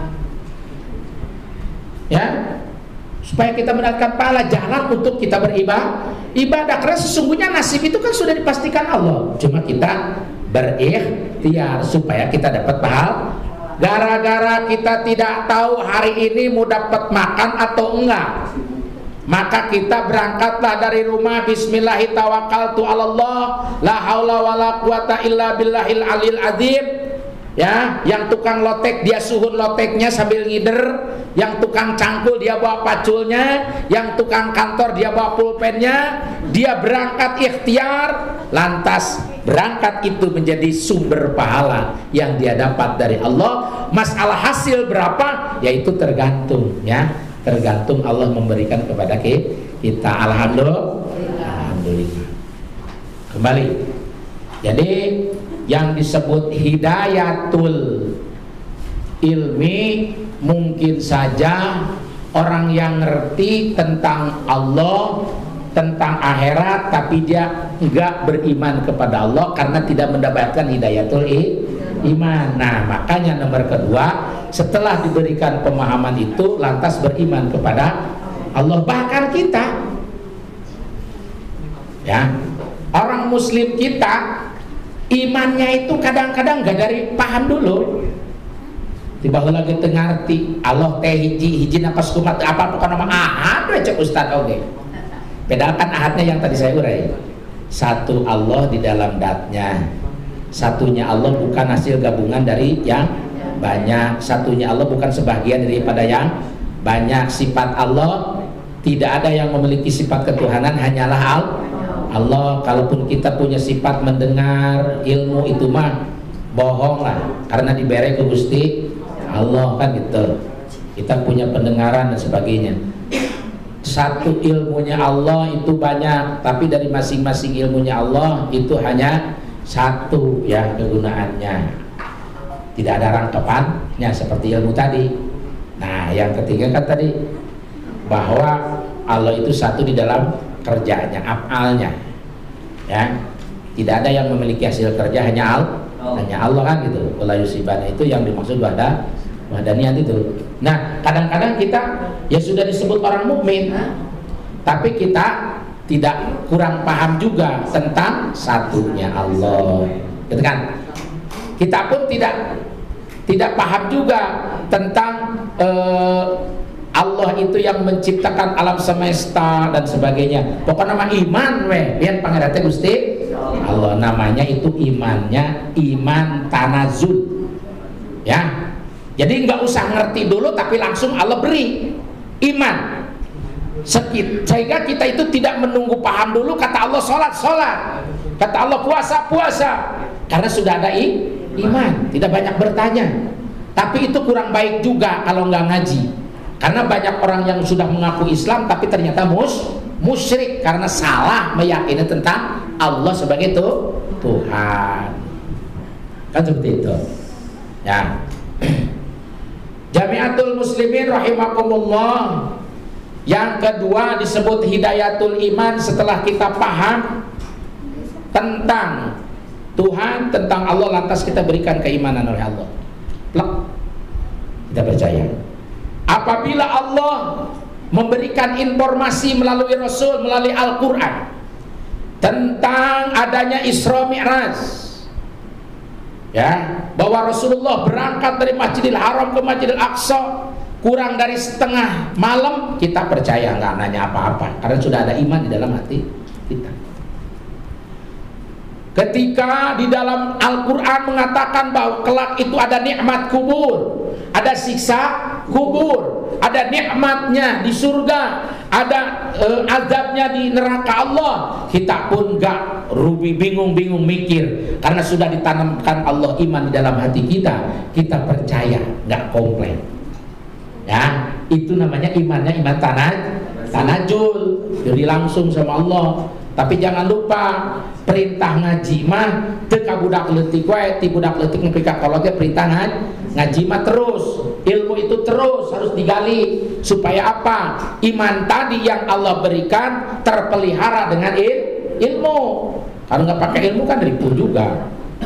ya, supaya kita mendapatkan pahala, jalan untuk kita beribadah, ibadah. Karena sesungguhnya nasib itu kan sudah dipastikan Allah, cuma kita berikhtiar supaya kita dapat pahala. Gara-gara kita tidak tahu hari ini mau dapat makan atau enggak, maka kita berangkatlah dari rumah, bismillahi tawakkaltu 'alallah la haula wala quwata illa billahil alil azim, ya. Yang tukang lotek dia suhun loteknya sambil ngider, yang tukang cangkul dia bawa paculnya, yang tukang kantor dia bawa pulpennya, dia berangkat ikhtiar, lantas berangkat itu menjadi sumber pahala yang dia dapat dari Allah. Masalah hasil berapa, yaitu tergantung, ya, tergantung Allah memberikan kepada kita. Alhamdulillah. Alhamdulillah. Kembali. Jadi yang disebut hidayatul ilmi, mungkin saja orang yang ngerti tentang Allah, tentang akhirat, tapi dia enggak beriman kepada Allah karena tidak mendapatkan hidayatul iman. Nah, makanya nomor kedua, setelah diberikan pemahaman itu, lantas beriman kepada Allah. Bahkan kita, ya, orang muslim kita, imannya itu kadang-kadang gak dari paham dulu. Tiba lagi tengarti Allah teh hiji hiji napas kumat apa bukan nama ahad cek ustad. Oke, bedakan ahadnya yang tadi saya urai. Satu Allah di dalam datnya, satunya Allah bukan hasil gabungan dari yang banyak, satunya Allah bukan sebagian daripada yang banyak. Sifat Allah tidak ada yang memiliki sifat ketuhanan, hanyalah Allah. Kalaupun kita punya sifat mendengar, ilmu, itu mah bohong lah, karena diberi ke Gusti Allah, kan gitu. Kita punya pendengaran dan sebagainya. Satu ilmunya Allah itu banyak, tapi dari masing-masing ilmunya Allah itu hanya satu, ya, kegunaannya. Tidak ada rangkapannya seperti ilmu tadi. Nah, yang ketiga kan tadi bahwa Allah itu satu di dalam kerjanya, af'alnya, ya. Tidak ada yang memiliki hasil kerja, hanya Allah, oh. hanya Allah, kan gitu. Wala yusibana itu yang dimaksud wahda, wahdaniyat itu. Nah, kadang-kadang kita ya sudah disebut orang mukmin, tapi kita tidak, kurang paham juga tentang satunya Allah, gitu kan? Kita pun tidak tidak paham juga tentang uh, Allah itu yang menciptakan alam semesta dan sebagainya. Pokoknya nama iman weh, lihat pangeran Gusti Allah, namanya itu imannya iman tanazul. Ya. Jadi nggak usah ngerti dulu tapi langsung Allah beri iman. Sekit, sehingga kita itu tidak menunggu paham dulu. Kata Allah sholat, sholat. Kata Allah puasa, puasa. Karena sudah ada i, iman. Tidak banyak bertanya. Tapi itu kurang baik juga kalau nggak ngaji. Karena banyak orang yang sudah mengaku Islam tapi ternyata mus, musyrik karena salah meyakini tentang Allah sebagai itu Tuhan. Kan seperti itu. Ya. Jamiatul Muslimin rahimakumullah. Yang kedua disebut hidayatul iman setelah kita paham tentang Tuhan, tentang Allah, lantas kita berikan keimanan oleh Allah. Plek. Kita percaya. Apabila Allah memberikan informasi melalui Rasul, melalui Al-Quran tentang adanya Isra Mi'raj, ya, bahwa Rasulullah berangkat dari Masjidil Haram ke Masjidil Aqsa kurang dari setengah malam, kita percaya, nggak nanya apa-apa karena sudah ada iman di dalam hati kita. Ketika di dalam Al-Quran mengatakan bahwa kelak itu ada nikmat kubur, ada siksa kubur, ada nikmatnya di surga, ada uh, azabnya di neraka Allah, kita pun nggak rugi, bingung-bingung mikir karena sudah ditanamkan Allah iman di dalam hati kita, kita percaya, nggak komplain. Ya, itu namanya imannya iman tanah tanajul, jadi langsung sama Allah. Tapi jangan lupa perintah ngaji mah teu ka budak leutik wae, ti budak leutik nepi ka kolot ge perintah ngaji mah terus. Ilmu itu terus harus digali supaya apa? Iman tadi yang Allah berikan terpelihara dengan il ilmu. Kalau nggak pakai ilmu kan ribu juga.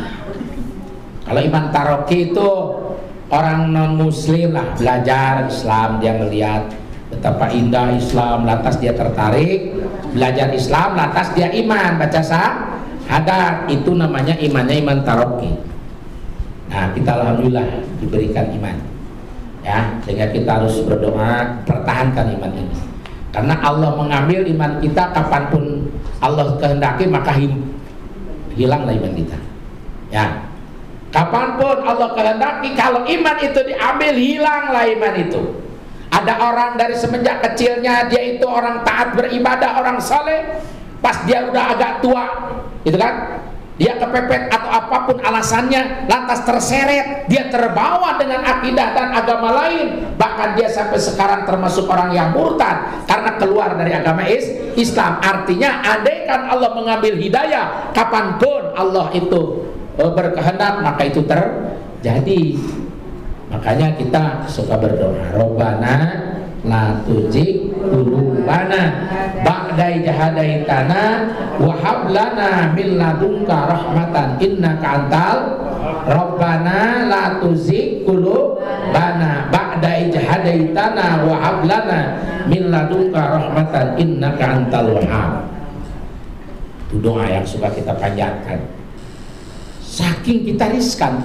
Kalau iman taroki itu orang non muslim lah belajar Islam, dia melihat betapa indah Islam, lantas dia tertarik belajar Islam, lantas dia iman, baca syahadat, itu namanya imannya iman taroki. Nah, kita alhamdulillah diberikan iman, ya, sehingga kita harus berdoa pertahankan iman ini, karena Allah mengambil iman kita kapanpun Allah kehendaki, maka hilanglah iman kita, ya. Kapanpun Allah kehendaki, kalau iman itu diambil, hilanglah iman itu. Ada orang dari semenjak kecilnya dia itu orang taat beribadah, orang saleh, pas dia udah agak tua, gitu kan, dia kepepet atau apapun alasannya, lantas terseret, dia terbawa dengan akidah dan agama lain, bahkan dia sampai sekarang termasuk orang yang murtad karena keluar dari agama Islam. Artinya andaikan Allah mengambil hidayah, kapanpun Allah itu berkehendak, maka itu terjadi. Makanya kita suka berdoa, Robbana la tuzigh qulubana ba'da idh hadaitana wa hab lana min ladunka rahmatan innaka antal Robbana la tuzigh qulubana ba'da idh hadaitana wa hab lana min ladunka rahmatan innaka antal wahhab. Itu doa yang suka kita panjatkan. Saking kita riskan,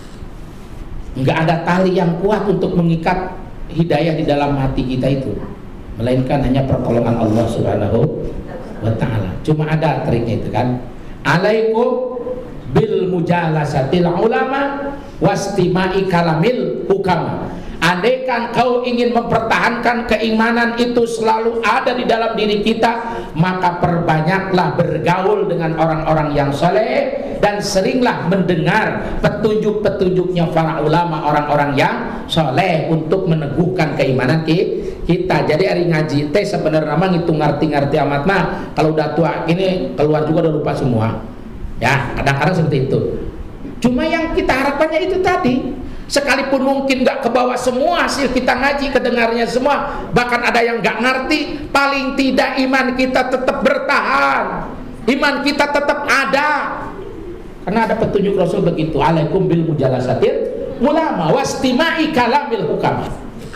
nggak ada tali yang kuat untuk mengikat hidayah di dalam hati kita itu, melainkan hanya pertolongan Allah Subhanahu wa Ta'ala. Cuma ada triknya itu kan, alaikum bil mujalasatil ulama wastimai kalamil hukama. Andaikan kau ingin mempertahankan keimanan itu selalu ada di dalam diri kita, maka perbanyaklah bergaul dengan orang-orang yang saleh dan seringlah mendengar petunjuk-petunjuknya para ulama, orang-orang yang saleh untuk meneguhkan keimanan kita. Jadi hari ngaji teh sebenarnya mah ngitung ngerti-ngerti amat mah, kalau udah tua ini keluar juga udah lupa semua. Ya, kadang-kadang seperti itu. Cuma yang kita harapannya itu tadi, sekalipun mungkin nggak ke bawah semua hasil kita ngaji, kedengarnya semua, bahkan ada yang nggak ngerti, paling tidak iman kita tetap bertahan, iman kita tetap ada, karena ada petunjuk Rasul begitu, alaikum bil mujalasatil ulama wastimai kalamil hukama.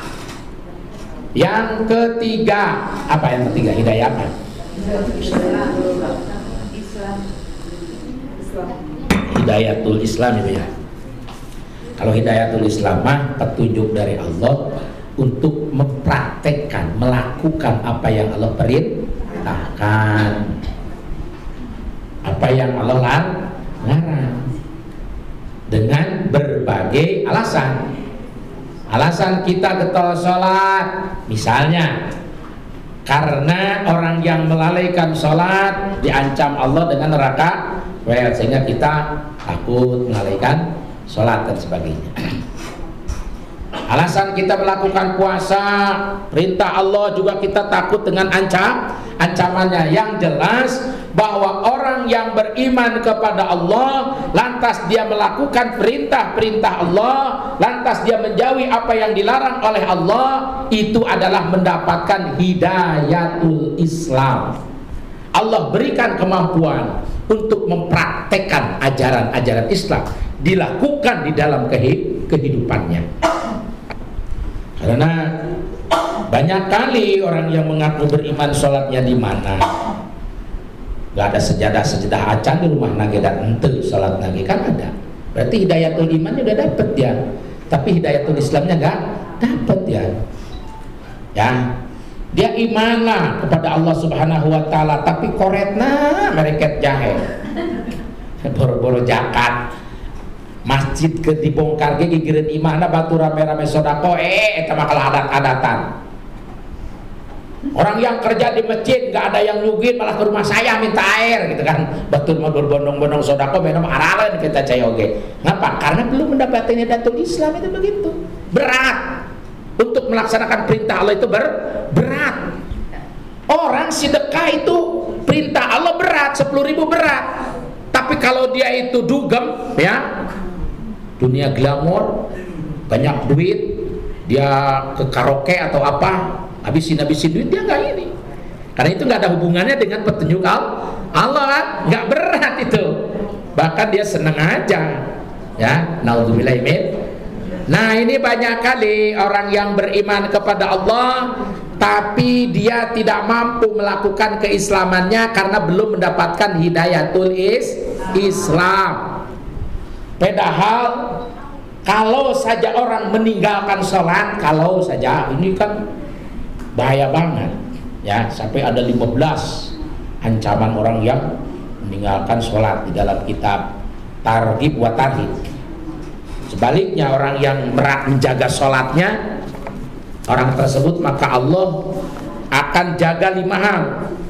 Yang ketiga, apa yang ketiga? Hidayah apa? Hidayatul Islam, ya. Kalau hidayatul Islam mah petunjuk dari Allah untuk mempraktekkan, melakukan apa yang Allah perintahkan, apa yang Allah larang, dengan berbagai alasan. Alasan kita getol sholat, misalnya karena orang yang melalaikan sholat diancam Allah dengan neraka, well, sehingga kita takut melalaikan sholat dan sebagainya. Alasan kita melakukan puasa, perintah Allah juga kita takut dengan ancam, ancamannya. Yang jelas bahwa orang yang beriman kepada Allah, lantas dia melakukan perintah-perintah Allah, lantas dia menjauhi apa yang dilarang oleh Allah, itu adalah mendapatkan hidayatul Islam. Allah berikan kemampuan untuk mempraktekkan ajaran-ajaran Islam, dilakukan di dalam kehidupannya. Karena banyak kali orang yang mengaku beriman sholatnya di mana, gak ada sejadah-sejadah acan di rumah nage dan ente sholat nage, kan ada. Berarti hidayatul imannya udah dapet ya, tapi hidayatul Islamnya gak dapet ya. Ya, dia imanlah kepada Allah Subhanahu Wa Taala, tapi koretna mereket jahe, boro-boro zakat. Masjid ke dibongkar ge gigireun imahna batu rame-rame sodako, eh eta mah kalah adat-adatan. Orang yang kerja di masjid nggak ada yang nyugin, malah ke rumah saya minta air gitu kan. Betul mah berbondong-bondong sodako menam aralen kita cai oge. Ngapa? Karena belum mendapatkan hidayatul Islam, itu begitu. Berat untuk melaksanakan perintah Allah, itu ber berat. Orang sedekah itu perintah Allah berat, sepuluh ribu berat. Tapi kalau dia itu dugem ya, dunia glamor, banyak duit, dia ke karaoke atau apa, habisin-habisin duit, dia nggak ini. Karena itu nggak ada hubungannya dengan petunjuk Allah, nggak berat itu. Bahkan dia senang aja, ya. Naudzubillah min. Nah, ini banyak kali orang yang beriman kepada Allah, tapi dia tidak mampu melakukan keislamannya karena belum mendapatkan hidayatul Islam. Padahal kalau saja orang meninggalkan sholat, kalau saja ini kan bahaya banget ya, sampai ada lima belas ancaman orang yang meninggalkan sholat di dalam kitab Targhib wa Tarhib. Sebaliknya orang yang merak menjaga sholatnya, orang tersebut maka Allah akan jaga lima hal.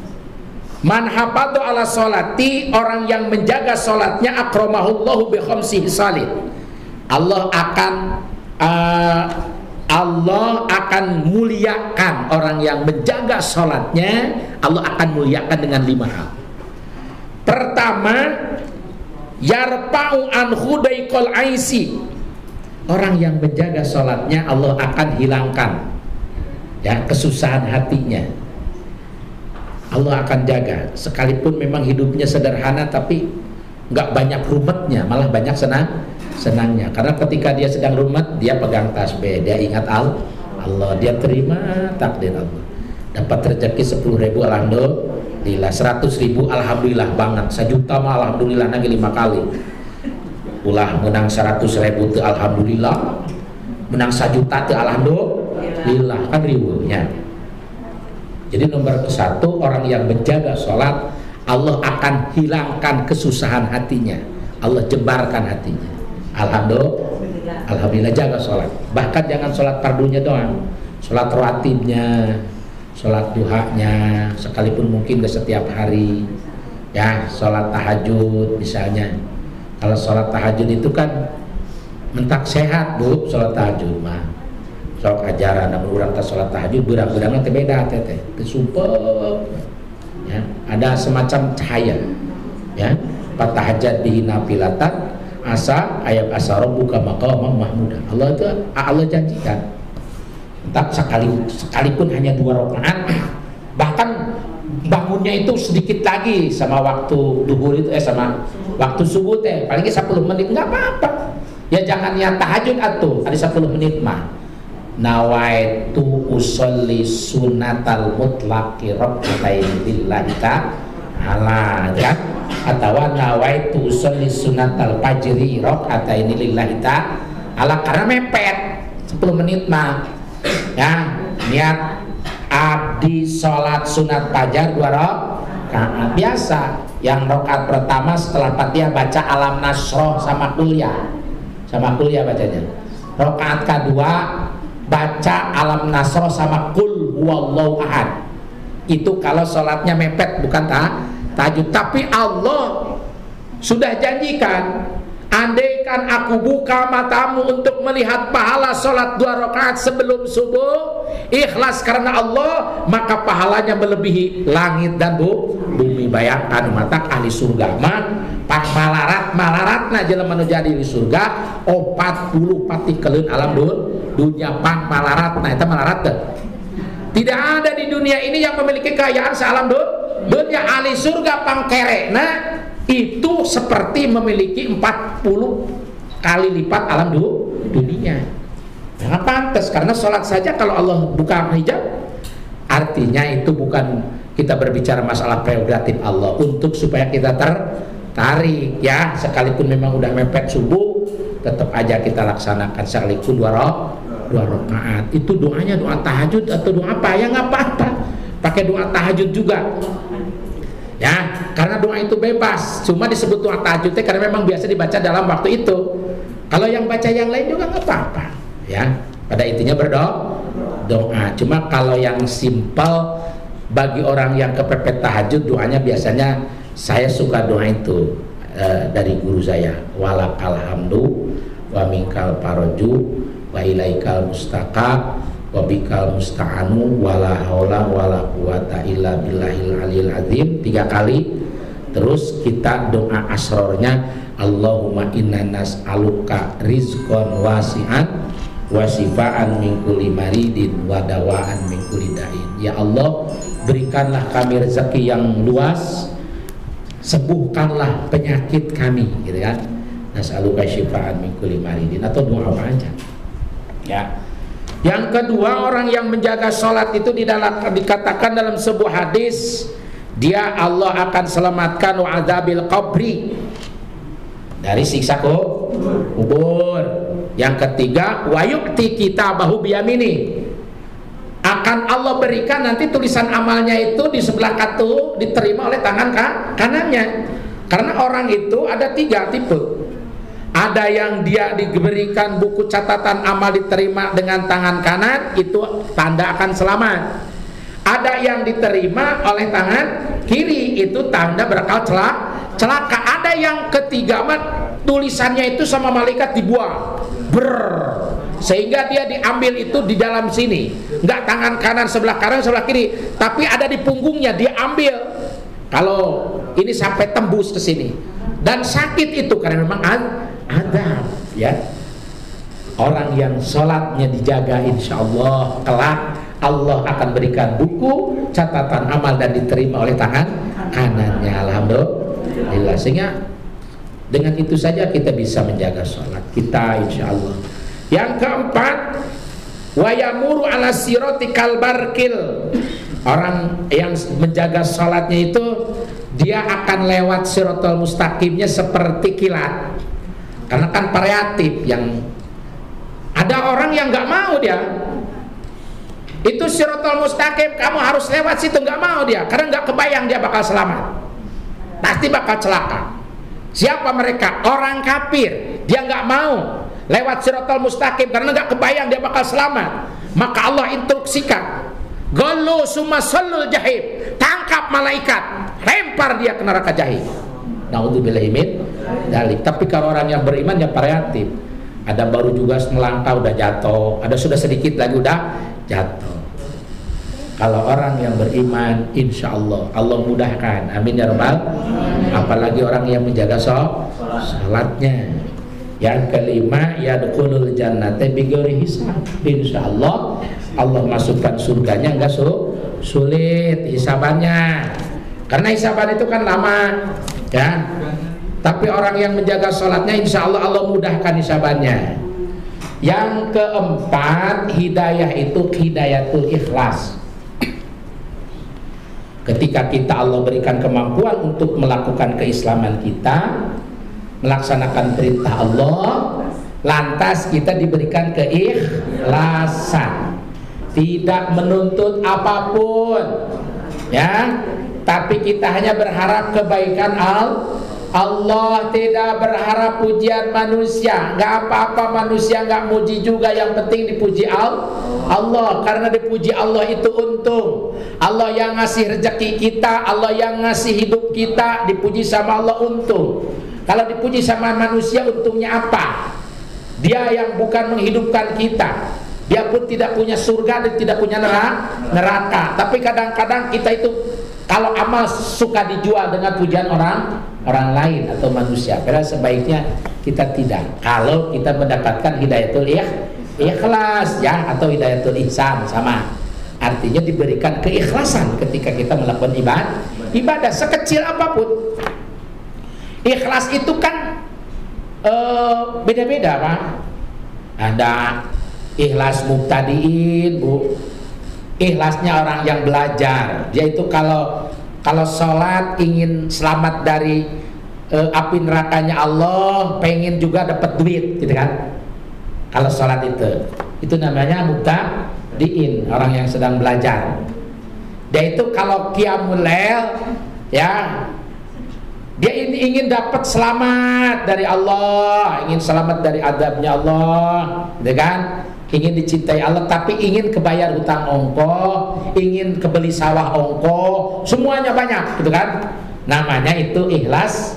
Man hafadha ala sholati, orang yang menjaga sholatnya, akramahullahu bi khamsi hisalin. Allah akan uh, Allah akan muliakan orang yang menjaga sholatnya, Allah akan muliakan dengan lima hal. Pertama, yarfa'u an hudaiqal aisi. Orang yang menjaga sholatnya, Allah akan hilangkan ya kesusahan hatinya. Allah akan jaga, sekalipun memang hidupnya sederhana, tapi nggak banyak rumetnya, malah banyak senang senangnya. Karena ketika dia sedang rumet, dia pegang tasbih, dia ingat Allah, dia terima takdir Allah. Dapat rezeki sepuluh ribu alhamdulillah, seratus ribu alhamdulillah banget, sejuta mah alhamdulillah lagi lima kali. Ulah menang seratus ribu tuh alhamdulillah, menang sejuta tuh alhamdulillah, kan ribunya. Jadi nomor satu, orang yang menjaga sholat, Allah akan hilangkan kesusahan hatinya, Allah jebarkan hatinya. Alhamdulillah, alhamdulillah jaga sholat. Bahkan jangan sholat fardunya doang, sholat rawatibnya, sholat duhanya, sekalipun mungkin ke setiap hari ya, sholat tahajud misalnya. Kalau sholat tahajud itu kan mentak sehat bu, sholat tahajud mah sok ajaran, namun orang tak sholat tahajud berang-berangnya terbeda teteh, tesumpah ya, ada semacam cahaya ya, patahajat bihi nafilatan asa ayat asa rabbuka maqaman mahmuda. Allah itu Allah janjikan, entah sekali sekalipun hanya dua rakaat, bahkan bangunnya itu sedikit lagi sama waktu duhur itu eh sama waktu subuh teh, paling sepuluh menit nggak apa-apa ya, jangan niat tahajud atuh ada sepuluh menit mah. Nawaitu usolli sunatal mutlaqi rabbataini billahi ta'ala ya, atau nawaitu usolli sunatal fajri rakataini lillahi ta'ala pahala karena mepet sepuluh menit mah. Ya, niat abdi sholat sunat fajar dua rakaat biasa. Yang rakaat pertama setelah Fatihah baca alam nasroh sama kuliah, sama kuliah bacanya. Rakaat kedua baca alam nasroh sama kul huwallahu ahad. Itu kalau sholatnya mepet, bukan ta tahajud. Tapi Allah sudah janjikan, andaikan aku buka matamu untuk melihat pahala sholat dua rakaat sebelum subuh, ikhlas karena Allah, maka pahalanya melebihi langit dan bu, bumi. Bayangkan mata ahli surga mah pak malarat malarat nah jelema nu jadi di surga empat puluh patikeun alam dunia pang malarat. Nah itu malarat teh. Tidak ada di dunia ini yang memiliki kekayaan sealam dunia. Ahli surga pangkere nah itu seperti memiliki empat puluh kali lipat alam dunia. Nah, pantas karena sholat saja kalau Allah buka hijab, artinya itu bukan kita berbicara masalah prerogatif Allah untuk supaya kita tertarik ya, sekalipun memang udah mepet subuh tetap aja kita laksanakan sekalipun dua rakaat. Itu doanya doa tahajud atau doa apa ya, nggak apa-apa pakai doa tahajud juga ya, karena doa itu bebas, cuma disebut doa tahajud karena memang biasa dibaca dalam waktu itu. Kalau yang baca yang lain juga nggak apa-apa ya, pada intinya berdoa doa. Cuma kalau yang simpel bagi orang yang kepepet tahajud, doanya biasanya saya suka doa itu e, dari guru saya, walakal hamdu wa minkal paroju wa ilaikal mustaqab wa bikal musta'anu wala haula wala quwata illa billahil aliyil azim, tiga kali. Terus kita doa asrornya, Allahumma inna nas'aluka rizqan wasi'an wa sifaan min kulli maridin wa dawaan min kulli da'in. Ya Allah, berikanlah kami rezeki yang luas, sembuhkanlah penyakit kami, gitu kan. Nas'aluka syifaan min kulli maridin, atau doa apa aja ya. Yang kedua, orang yang menjaga sholat itu di dalam, dikatakan dalam sebuah hadis, dia Allah akan selamatkan wa adzabil qabri, dari siksa kubur. Yang ketiga, wa yu'ti kitabahu biyamini, akan Allah berikan nanti tulisan amalnya itu di sebelah katu diterima oleh tangan kanannya. Karena orang itu ada tiga tipe. Ada yang dia diberikan buku catatan amal diterima dengan tangan kanan, itu tanda akan selamat. Ada yang diterima oleh tangan kiri, itu tanda bakal celaka. Ada yang ketiga, tulisannya itu sama malaikat dibuang, ber, sehingga dia diambil itu di dalam sini, nggak tangan kanan sebelah kanan sebelah kiri, tapi ada di punggungnya dia ambil. Kalau ini sampai tembus ke sini, dan sakit itu karena memang ada ya. Orang yang sholatnya dijaga, insya Allah kelak Allah akan berikan buku catatan amal dan diterima oleh tangan kanannya. Alhamdulillah. Sehingga dengan itu saja kita bisa menjaga sholat kita, insya Allah. Yang keempat, wa yamuru ala sirati kal barkil. Orang yang menjaga sholatnya itu dia akan lewat siratal mustaqimnya seperti kilat. Karena kan variatif, yang ada orang yang nggak mau dia itu siratal mustaqim kamu harus lewat situ, nggak mau dia karena nggak kebayang dia bakal selamat, pasti bakal celaka. Siapa mereka? Orang kafir, dia nggak mau lewat siratal mustaqim karena nggak kebayang dia bakal selamat. Maka Allah instruksikan, Golu summa sallul jahim, tangkap malaikat, lempar dia ke neraka jahim. Naudzubillahi min dzalik. Tapi kalau orang yang beriman ya variatif. Ada baru juga melangkah udah jatuh, ada sudah sedikit lagi udah jatuh. Kalau orang yang beriman, insya Allah Allah mudahkan, amin ya rabbal. Apalagi orang yang menjaga salatnya. Yang kelima, yadkhulul jannata bighairi hisab. Insya Allah Allah masukkan surganya enggak sulit hisabannya, karena hisaban itu kan lama ya. Tapi orang yang menjaga sholatnya, insya Allah Allah mudahkan hisabannya. Yang keempat, hidayah itu hidayatul ikhlas. Ketika kita Allah berikan kemampuan untuk melakukan keislaman kita, melaksanakan perintah Allah, Lantas kita diberikan keikhlasan, tidak menuntut apapun, ya, tapi kita hanya berharap kebaikan Allah, tidak berharap pujian manusia. Nggak apa-apa manusia nggak muji juga, yang penting dipuji Allah, karena dipuji Allah itu untung. Allah yang ngasih rezeki kita, Allah yang ngasih hidup kita, dipuji sama Allah untung. Kalau dipuji sama manusia untungnya apa? Dia yang bukan menghidupkan kita, dia pun tidak punya surga dan tidak punya neraka. Tapi kadang-kadang kita itu kalau amal suka dijual dengan pujian orang orang lain atau manusia. Padahal sebaiknya kita tidak. Kalau kita mendapatkan hidayatul ikhlas, ya, atau hidayatul ihsan, sama. Artinya diberikan keikhlasan ketika kita melakukan ibadah, ibadah sekecil apapun. Ikhlas itu kan uh, beda-beda, Pak. Ada ikhlas mubtadiin, Bu. Ikhlasnya orang yang belajar, dia itu kalau kalau sholat ingin selamat dari uh, api nerakanya Allah, pengen juga dapat duit, gitu kan? Kalau sholat itu, itu namanya mubtadiin, orang yang sedang belajar. Dia itu kalau qiyamul lail, ya, dia ini ingin dapat selamat dari Allah, ingin selamat dari adabnya Allah, gitu kan? Ingin dicintai Allah, tapi ingin kebayar hutang ongko, ingin kebeli sawah ongko, semuanya banyak, gitu kan? Namanya itu ikhlas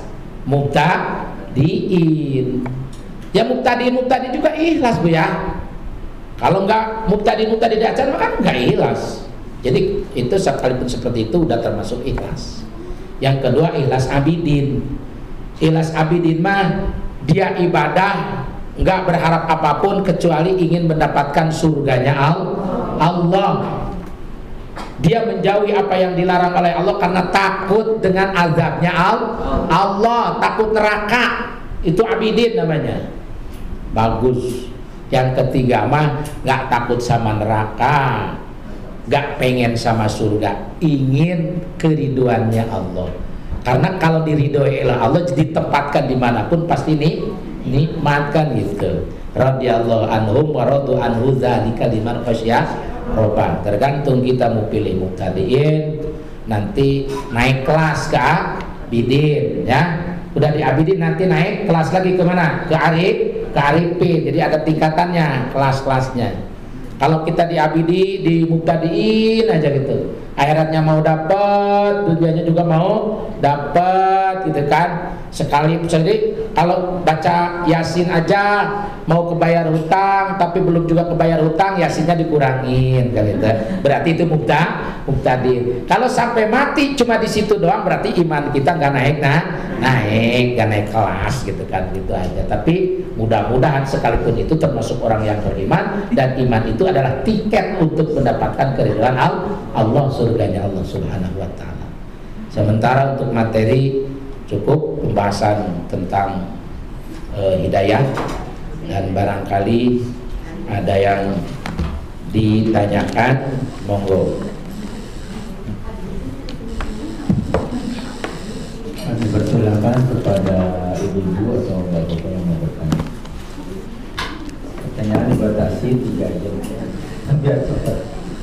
mubtadiin. Ya mubtadiin mubtadi juga ikhlas, Bu, ya. Kalau enggak mubtadiin mubtadi diajar maka enggak ikhlas. Jadi itu sekalipun seperti itu udah termasuk ikhlas. Yang kedua ikhlas abidin. Ikhlas abidin mah dia ibadah nggak berharap apapun kecuali ingin mendapatkan surganya Allah. Dia menjauhi apa yang dilarang oleh Allah karena takut dengan azabnya Allah, takut neraka. Itu abidin namanya. Bagus. Yang ketiga mah nggak takut sama neraka, nggak pengen sama surga, ingin keriduannya Allah. Karena kalau diridhoi oleh Allah, ditempatkan dimanapun pasti nih nikmatkan gitu. Radhiyallahu anhum wa radu anhu dzalika liman khasyah rabbah. Tergantung kita mau pilih mubtadiin, nanti naik kelas ke abidin, ya. Udah di abidin nanti naik kelas lagi ke mana? Ke arif, ke arifin. Jadi ada tingkatannya, kelas-kelasnya. Kalau kita di abidi, di mubtadiin aja gitu, akhiratnya mau dapat, dunianya juga mau dapat, gitu kan? Sekali, jadi kalau baca Yasin aja mau kebayar hutang, tapi belum juga kebayar hutang, Yasinnya dikurangin, gitu. Berarti itu mubta, mubtadiin. Kalau sampai mati cuma di situ doang, berarti iman kita nggak naik, nah, naik, nggak naik kelas, gitu kan? Gitu aja. Tapi mudah-mudahan sekalipun itu termasuk orang yang beriman, dan iman itu adalah tiket untuk mendapatkan keridhaan Allah, surganya Allah Subhanahu wa Ta'ala. Sementara untuk materi cukup pembahasan tentang uh, hidayah, dan barangkali ada yang ditanyakan, monggo. Kami persilakan kepada ibu-ibu atau bapak-bapak yang mau bertanya. Pertanyaan dibatasi tiga jam, biar cepat.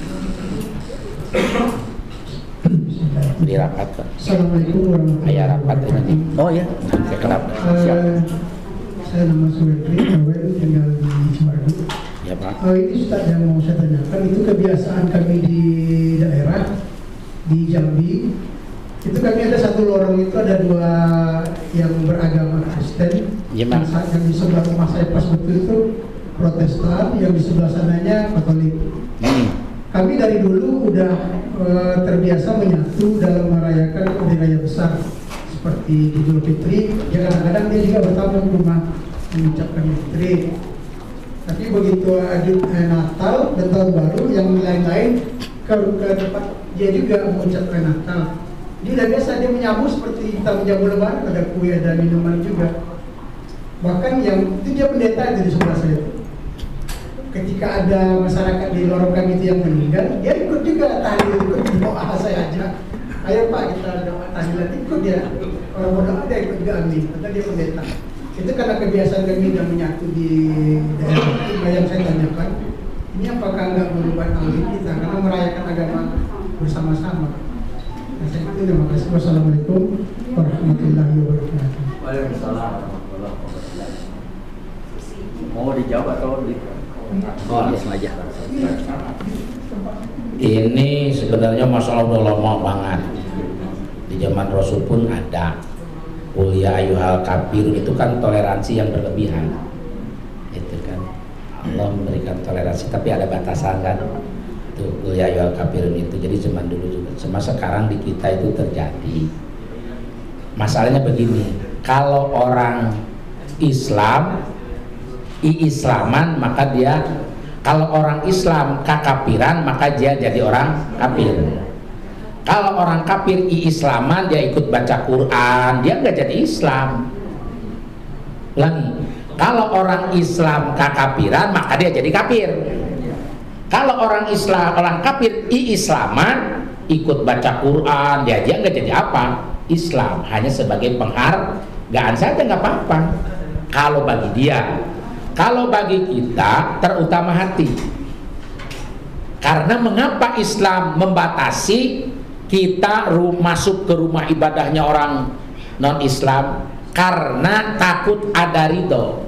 Beri rapat, Pak. Assalamualaikum warahmatullahi Ayah rapat ini. Oh ya, Saya kenapa? Siap. Saya nama Suwetri, Awen, tinggal di Cimahi. Ya, Pak. Uh, ini Ustaz yang mau saya tanyakan, itu kebiasaan kami di daerah di Jambi. Itu kami ada satu lorong itu ada dua yang beragama Kristen. Ya, yang, yang di sebelah rumah saya pas betul itu Protestan, yang di sebelah sananya Katolik. Hmm. Kami dari dulu udah e, terbiasa menyatu dalam merayakan hari raya besar seperti Idul Fitri. Ya kadang-kadang dia juga bertamu ke rumah mengucapkan Idul Fitri. Tapi begitu ada eh, Natal dan Tahun Baru, yang lain-lain ke, ke tempat dia juga mengucapkan Natal. Dia udah biasa, dia menyambut seperti kita menjamu Lebaran, ada kue, ada minuman juga. Bahkan yang itu dia pendeta itu di sebelah saya. Ketika ada masyarakat di lorong kami itu yang meninggal, dia ikut juga tahlil, ikut doa saya aja. Ayo Pak, kita doa tahlilan, ikut dia. Orang berdoa dia ikut juga amin. Kata dia pendeta. Itu karena kebiasaan kami yang menyatu di daerah itu, yang saya tanyakan, ini apakah nggak merubah taklim kita karena merayakan agama bersama-sama. Nah, saya itu terima kasih. Wassalamualaikum warahmatullahi wabarakatuh. Waalaikumsalam warahmatullahi wabarakatuh. Mau dijawab atau di? Oh, aja. Ini sebenarnya masalah udah lama banget. Di zaman Rasul pun ada. Qul ya ayyuhal kafirun, itu kan toleransi yang berlebihan. Itu kan Allah memberikan toleransi tapi ada batasan kan. Itu qul ya ayyuhal kafirun itu. Jadi zaman dulu juga. Cuma sekarang di kita itu terjadi. Masalahnya begini, kalau orang Islam i-islaman maka dia, kalau orang Islam kakafiran maka dia jadi orang kafir. Kalau orang kafir i-islaman dia ikut baca Quran, dia nggak jadi Islam. Lagi, kalau orang Islam kakafiran maka dia jadi kafir. Kalau orang Islam, orang kafir i-islaman ikut baca Quran, dia dia nggak jadi apa? Islam, hanya sebagai penghargaan saja, nggak apa-apa. Kalau bagi dia, kalau bagi kita terutama hati. Karena mengapa Islam membatasi kita masuk ke rumah ibadahnya orang non-Islam? Karena takut ada ridho.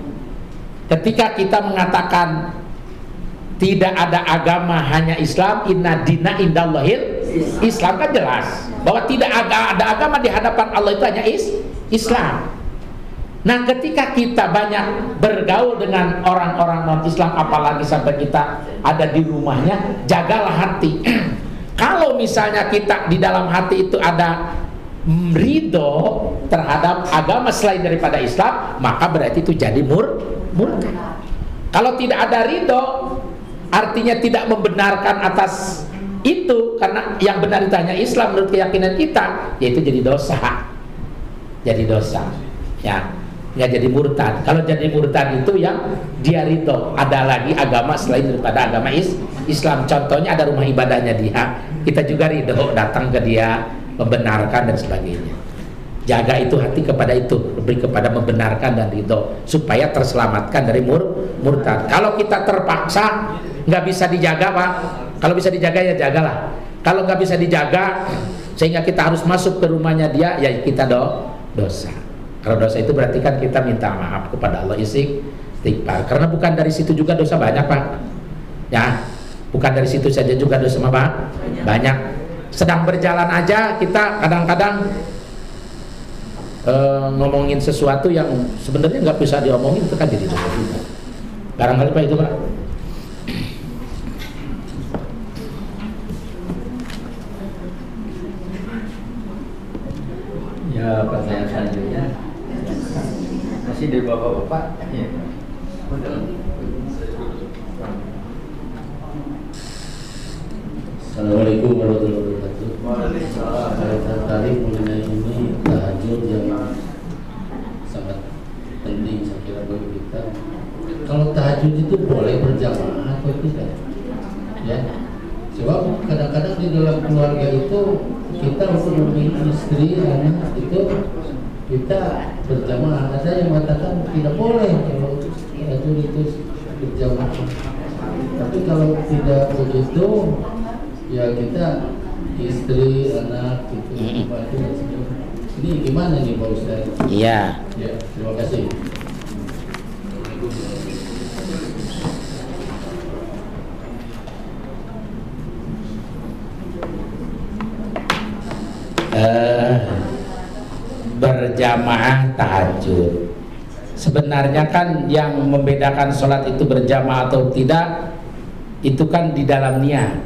Ketika kita mengatakan tidak ada agama hanya Islam, inna dina indallahil Islam, kan jelas bahwa tidak ada, ada agama di hadapan Allah itu hanya is, Islam. Nah, ketika kita banyak bergaul dengan orang-orang non-Islam, apalagi sampai kita ada di rumahnya, jagalah hati. Kalau misalnya kita di dalam hati itu ada ridho terhadap agama selain daripada Islam, maka berarti itu jadi mur murtad. Kalau tidak ada ridho, artinya tidak membenarkan atas itu, karena yang benar itu hanya Islam menurut keyakinan kita, yaitu jadi dosa. Jadi dosa. Ya, nggak jadi murtad. Kalau jadi murtad itu yang dia ridho ada lagi agama selain daripada agama is Islam. Contohnya ada rumah ibadahnya dia, kita juga ridho datang ke dia, membenarkan dan sebagainya. Jaga itu hati kepada itu, lebih kepada membenarkan dan ridho supaya terselamatkan dari mur murtad. Kalau kita terpaksa nggak bisa dijaga, Pak, kalau bisa dijaga ya jagalah. Kalau nggak bisa dijaga sehingga kita harus masuk ke rumahnya dia, ya kita do dosa. Kalau dosa itu berarti kan kita minta maaf kepada Allah, istighfar. Karena bukan dari situ juga dosa banyak, Pak. Ya, bukan dari situ saja juga dosa, Pak. Banyak. Sedang berjalan aja kita kadang-kadang e, ngomongin sesuatu yang sebenarnya nggak bisa diomongin, itu kan jadi dosa juga. Barangkali Pak itu, Pak. Ya, pertanyaan selanjutnya masih dari bapak-bapak. Ya. Assalamualaikum warahmatullahi wabarakatuh. Waalaikumsalam. Saya tertarik mengenai ini tahajud yang sangat penting saya kira bagi kita. Kalau tahajud itu boleh berjamaah atau tidak? Ya, sebab kadang-kadang di dalam keluarga itu kita untuk memilih istri, anak itu kita berjamaah. Ada yang mengatakan tidak boleh kalau tahajud itu berjamaah. Tapi kalau tidak begitu, ya kita istri, anak itu semua itu. Ini gimana nih Pak Ustaz? Iya. Ya, terima kasih. Uh, berjamaah tahajud. Sebenarnya kan yang membedakan sholat itu berjamaah atau tidak itu kan di dalam niat.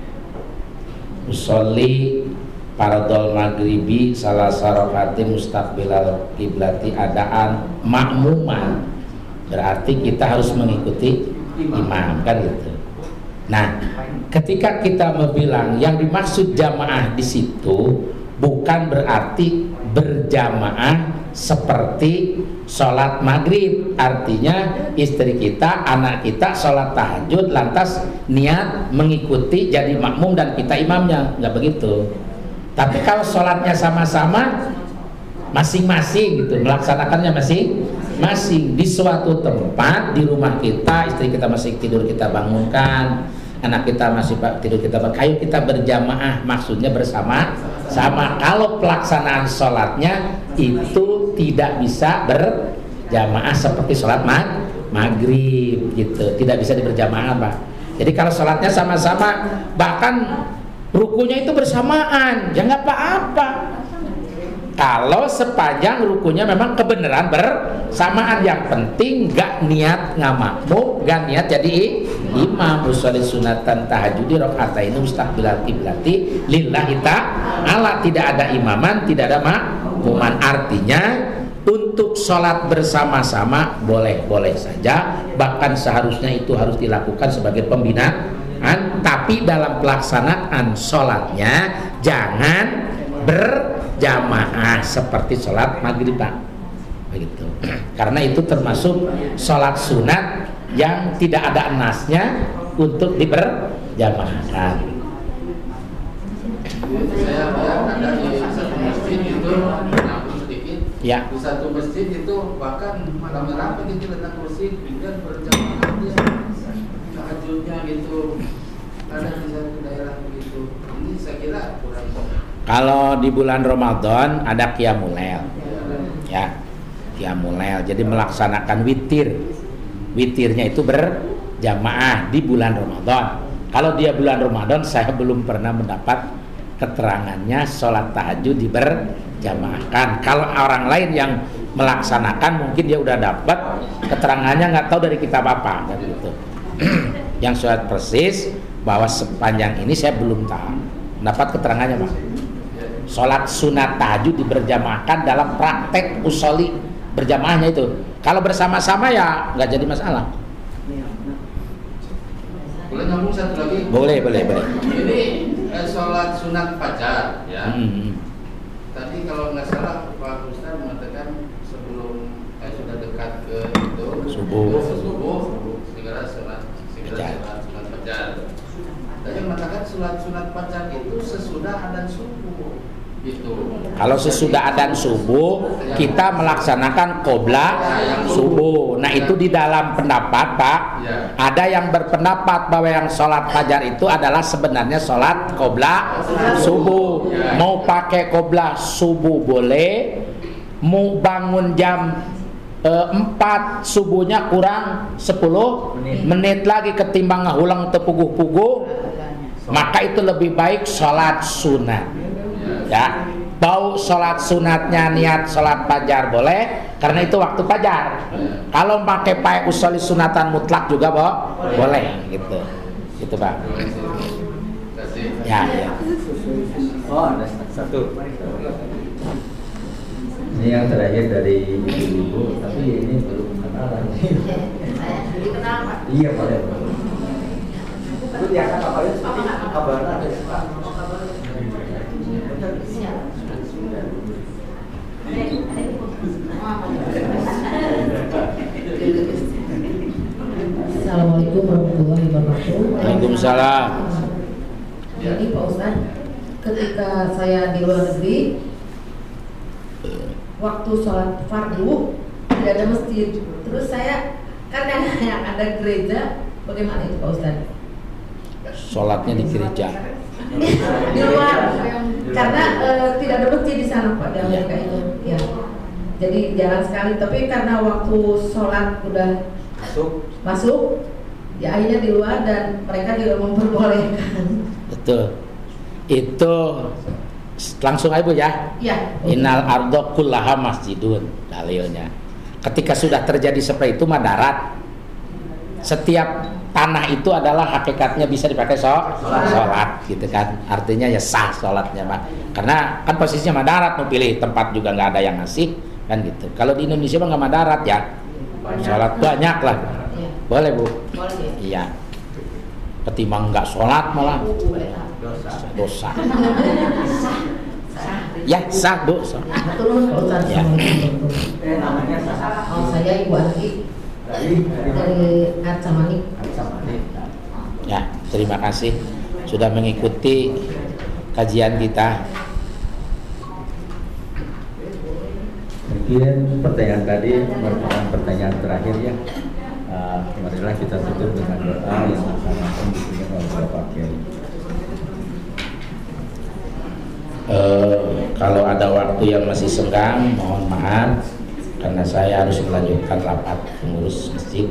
Usolli fardhol maghribi salah sarokati mustaqbilal kiblati adaan makmuman, berarti kita harus mengikuti imam, kan gitu. Nah, ketika kita bilang yang dimaksud jamaah di situ bukan berarti berjamaah seperti sholat maghrib, artinya istri kita, anak kita sholat tahajud lantas niat mengikuti jadi makmum dan kita imamnya, nggak begitu. Tapi kalau sholatnya sama-sama masing-masing gitu, melaksanakannya masing-masing di suatu tempat di rumah kita, istri kita masih tidur kita bangunkan, anak kita masih tidur kita bangunkan, ayo kita berjamaah, maksudnya bersama sama. Kalau pelaksanaan sholatnya itu tidak bisa berjamaah seperti sholat mag maghrib gitu, tidak bisa diberjamaah Pak. Jadi kalau sholatnya sama-sama, bahkan rukunya itu bersamaan, ya nggak apa-apa. Kalau sepanjang rukunya memang kebenaran bersamaan, yang penting nggak niat ngamakmum, nggak niat jadi imam. Usolli sunatan tahajudi rakaataini mustaqbilal qiblati lillahi ta'ala. Tidak ada imaman, tidak ada makmuman. Artinya untuk sholat bersama-sama boleh-boleh saja, bahkan seharusnya itu harus dilakukan sebagai pembinaan. Tapi dalam pelaksanaan sholatnya jangan berjamaah seperti sholat maghrib Pak, begitu. Karena itu termasuk sholat sunat yang tidak ada nasnya untuk diberjamaahkan. Saya ada di satu masjid itu, nyambung sedikit. Ya. Di satu masjid itu bahkan rame-rame gitu datang kursi dan berjamaah dia tahajudnya gitu. Ada di satu daerah begitu. Ini saya kira kurang. Kalau di bulan Ramadan ada qiyamul lail, ya, qiyamul lail. Jadi melaksanakan witir, witirnya itu berjamaah di bulan Ramadan. Kalau dia bulan Ramadan, saya belum pernah mendapat keterangannya sholat tahajud diberjamaahkan. Kalau orang lain yang melaksanakan, mungkin dia udah dapat keterangannya, nggak tahu dari kitab apa, kan gitu. Yang sholat persis bahwa sepanjang ini saya belum tahu dapat keterangannya Pak. Sholat sunat tahajud diberjamaahkan dalam praktek usolli berjamaahnya itu. Kalau bersama-sama ya nggak jadi masalah. Boleh ngomong satu lagi? Boleh, boleh, boleh. Ini eh, sholat sunat fajar ya. Hmm. Tadi kalau nggak salah Pak Ustaz mengatakan sebelum eh, sudah dekat ke itu Subuh. subuh segera sholat segera Fajar. sholat sunat fajar. Tadi mengatakan sholat sunat fajar itu sesudah adzan subuh. Gitu. Kalau sesudah adzan subuh kita melaksanakan qobla subuh. Nah itu di dalam pendapat Pak, ada yang berpendapat bahwa yang sholat fajar itu adalah sebenarnya sholat qobla subuh. Mau pakai qobla subuh boleh, mau bangun jam empat subuhnya kurang sepuluh menit lagi ketimbang ngahulang tepuguh-puguh, maka itu lebih baik sholat sunat. Ya, bau sholat sunatnya niat sholat fajar boleh, karena itu waktu fajar. Kalau pakai pakai usolli sunatan mutlak juga Bo, boleh, gitu, gitu Pak. Ya, ya. Oh, ada satu. Ini yang terakhir dari ibu-ibu, tapi ini belum kenalan. Saya dikenal Pak. Iya Pak. Itu dia kan kabarnya seperti kabarnya ada Pak. Assalamualaikum warahmatullahi wabarakatuh. Waalaikumsalam. Jadi Pak Ustaz, ketika saya di luar negeri, waktu sholat fardu tidak ada masjid. Terus saya kan yang, yang ada gereja, bagaimana itu Pak Ustaz? Sholatnya di gereja. Di luar, karena uh, tidak ada masjid di sana Pak, di Amerika itu. Ya. Jadi jarang sekali. Tapi karena waktu sholat udah Masuk. masuk, ya akhirnya di luar dan mereka juga memperbolehkan. Betul. Itu langsung aja Bu ya. Ya. Innal ardo kullaha masjidun, dalilnya. Ketika sudah terjadi seperti itu mah darat. Setiap tanah itu adalah hakikatnya bisa dipakai sholat, sholat gitu kan. Artinya ya sah sholatnya Pak. Karena kan posisinya mah darat, mau pilih tempat juga nggak ada yang ngasih kan gitu. Kalau di Indonesia mah nggak mah darat ya. Sholat banyak lah. Boleh Bu? Boleh. Iya. Ketimbang nggak sholat malah dosa. Ya sah Bu. Sah. Turun Pak Ustaz. Ya. Eh namanya Sasa. Oh, saya Ibu Ati Dari dari Arcamani. Ya, terima kasih sudah mengikuti kajian kita. mungkin pertanyaan tadi merupakan pertanyaan terakhir ya. Uh, marilah kita tutup dengan doa yang akan dipimpin oleh Bapak Kiai. Uh, kalau ada waktu yang masih senggang, mohon maaf karena saya harus melanjutkan rapat pengurus masjid.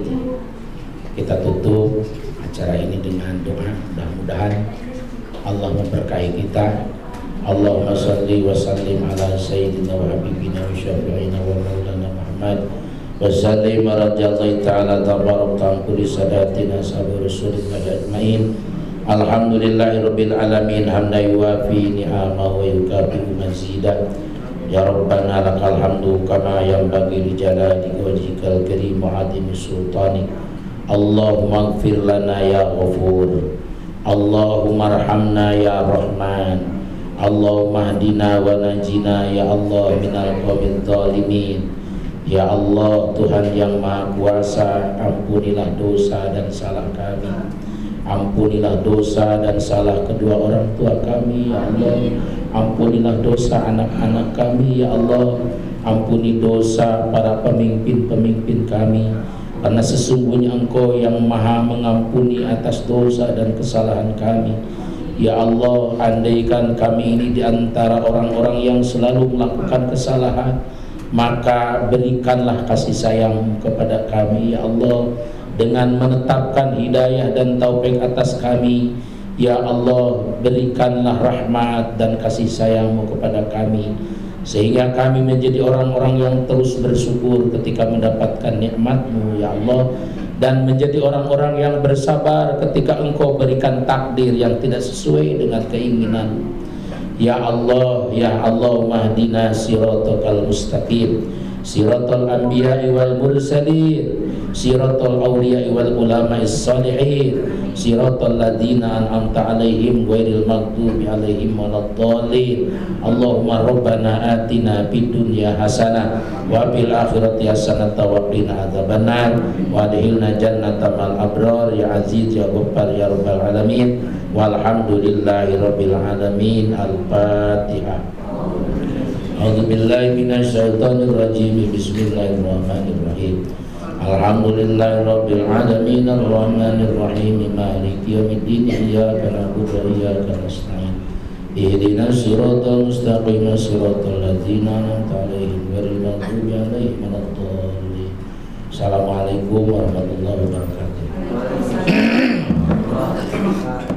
Kita tutup acara ini dengan doa, mudah-mudahan Allah memberkahi kita. Allahumma salli wa sallim ala sayyidina wa habibina wa syafi'ina wa maulana Muhammad wa sallim radhiyallahu ta'ala tabarak kulli sadatina sahabat rasulillah ajma'in. Alhamdulillahi rabbil alamin hamdan yuwafi ni'amahu wa yukafi'u mazidah. Ya Rabbana lakal hamdu kama yanbaghi li jalali wajhikal karim wa 'azimi sultanik. Allahumma ighfir lana ya ghafur. Allahumma arhamna ya rahman. Allahumma hdina wa najina ya Allah minal qawmil zalimin. Ya Allah Tuhan yang Maha Kuasa, ampunilah dosa dan salah kami. Ampunilah dosa dan salah kedua orang tua kami ya Allah. Ampunilah dosa anak-anak kami ya Allah. Ampuni dosa para pemimpin-pemimpin kami, karena sesungguhnya Engkau yang Maha mengampuni atas dosa dan kesalahan kami. Ya Allah, andaikan kami ini diantara orang-orang yang selalu melakukan kesalahan, maka berikanlah kasih sayang kepada kami ya Allah, dengan menetapkan hidayah dan taufik atas kami. Ya Allah, berikanlah rahmat dan kasih sayang-Mu kepada kami, sehingga kami menjadi orang-orang yang terus bersyukur ketika mendapatkan nikmat-Mu ya Allah, dan menjadi orang-orang yang bersabar ketika Engkau berikan takdir yang tidak sesuai dengan keinginan. Ya Allah, ya Allah, mahdina siratal mustaqim, siratal anbiya'i wal mursalin, siratal awliya'i wal ulama'is salihin, siratal ladina an'amta alaihim ghairil maghdubi alaihim waladdallin. Allahumma rabbana atina fid dunya hasanah wa fil akhirati hasanah wa qina adzabannar wa adkhilna jannata mal abrar ya aziz ya ghaffar ya rabbal alamin. Walhamdulillahi rabbil alamin. Al-Fatihah. A'udzu billahi minasyaitonir rajim. Bismillahirrahmanirrahim. Alhamdulillahi rabbil alamin arrahmanir rahim maliki yaumiddin iyyaka na'budu wa iyyaka nasta'in ihdinas siratal mustaqim siratal ladzina an'amta 'alaihim ghairil maghdubi 'alaihim waladdallin. Assalamualaikum warahmatullahi wabarakatuh.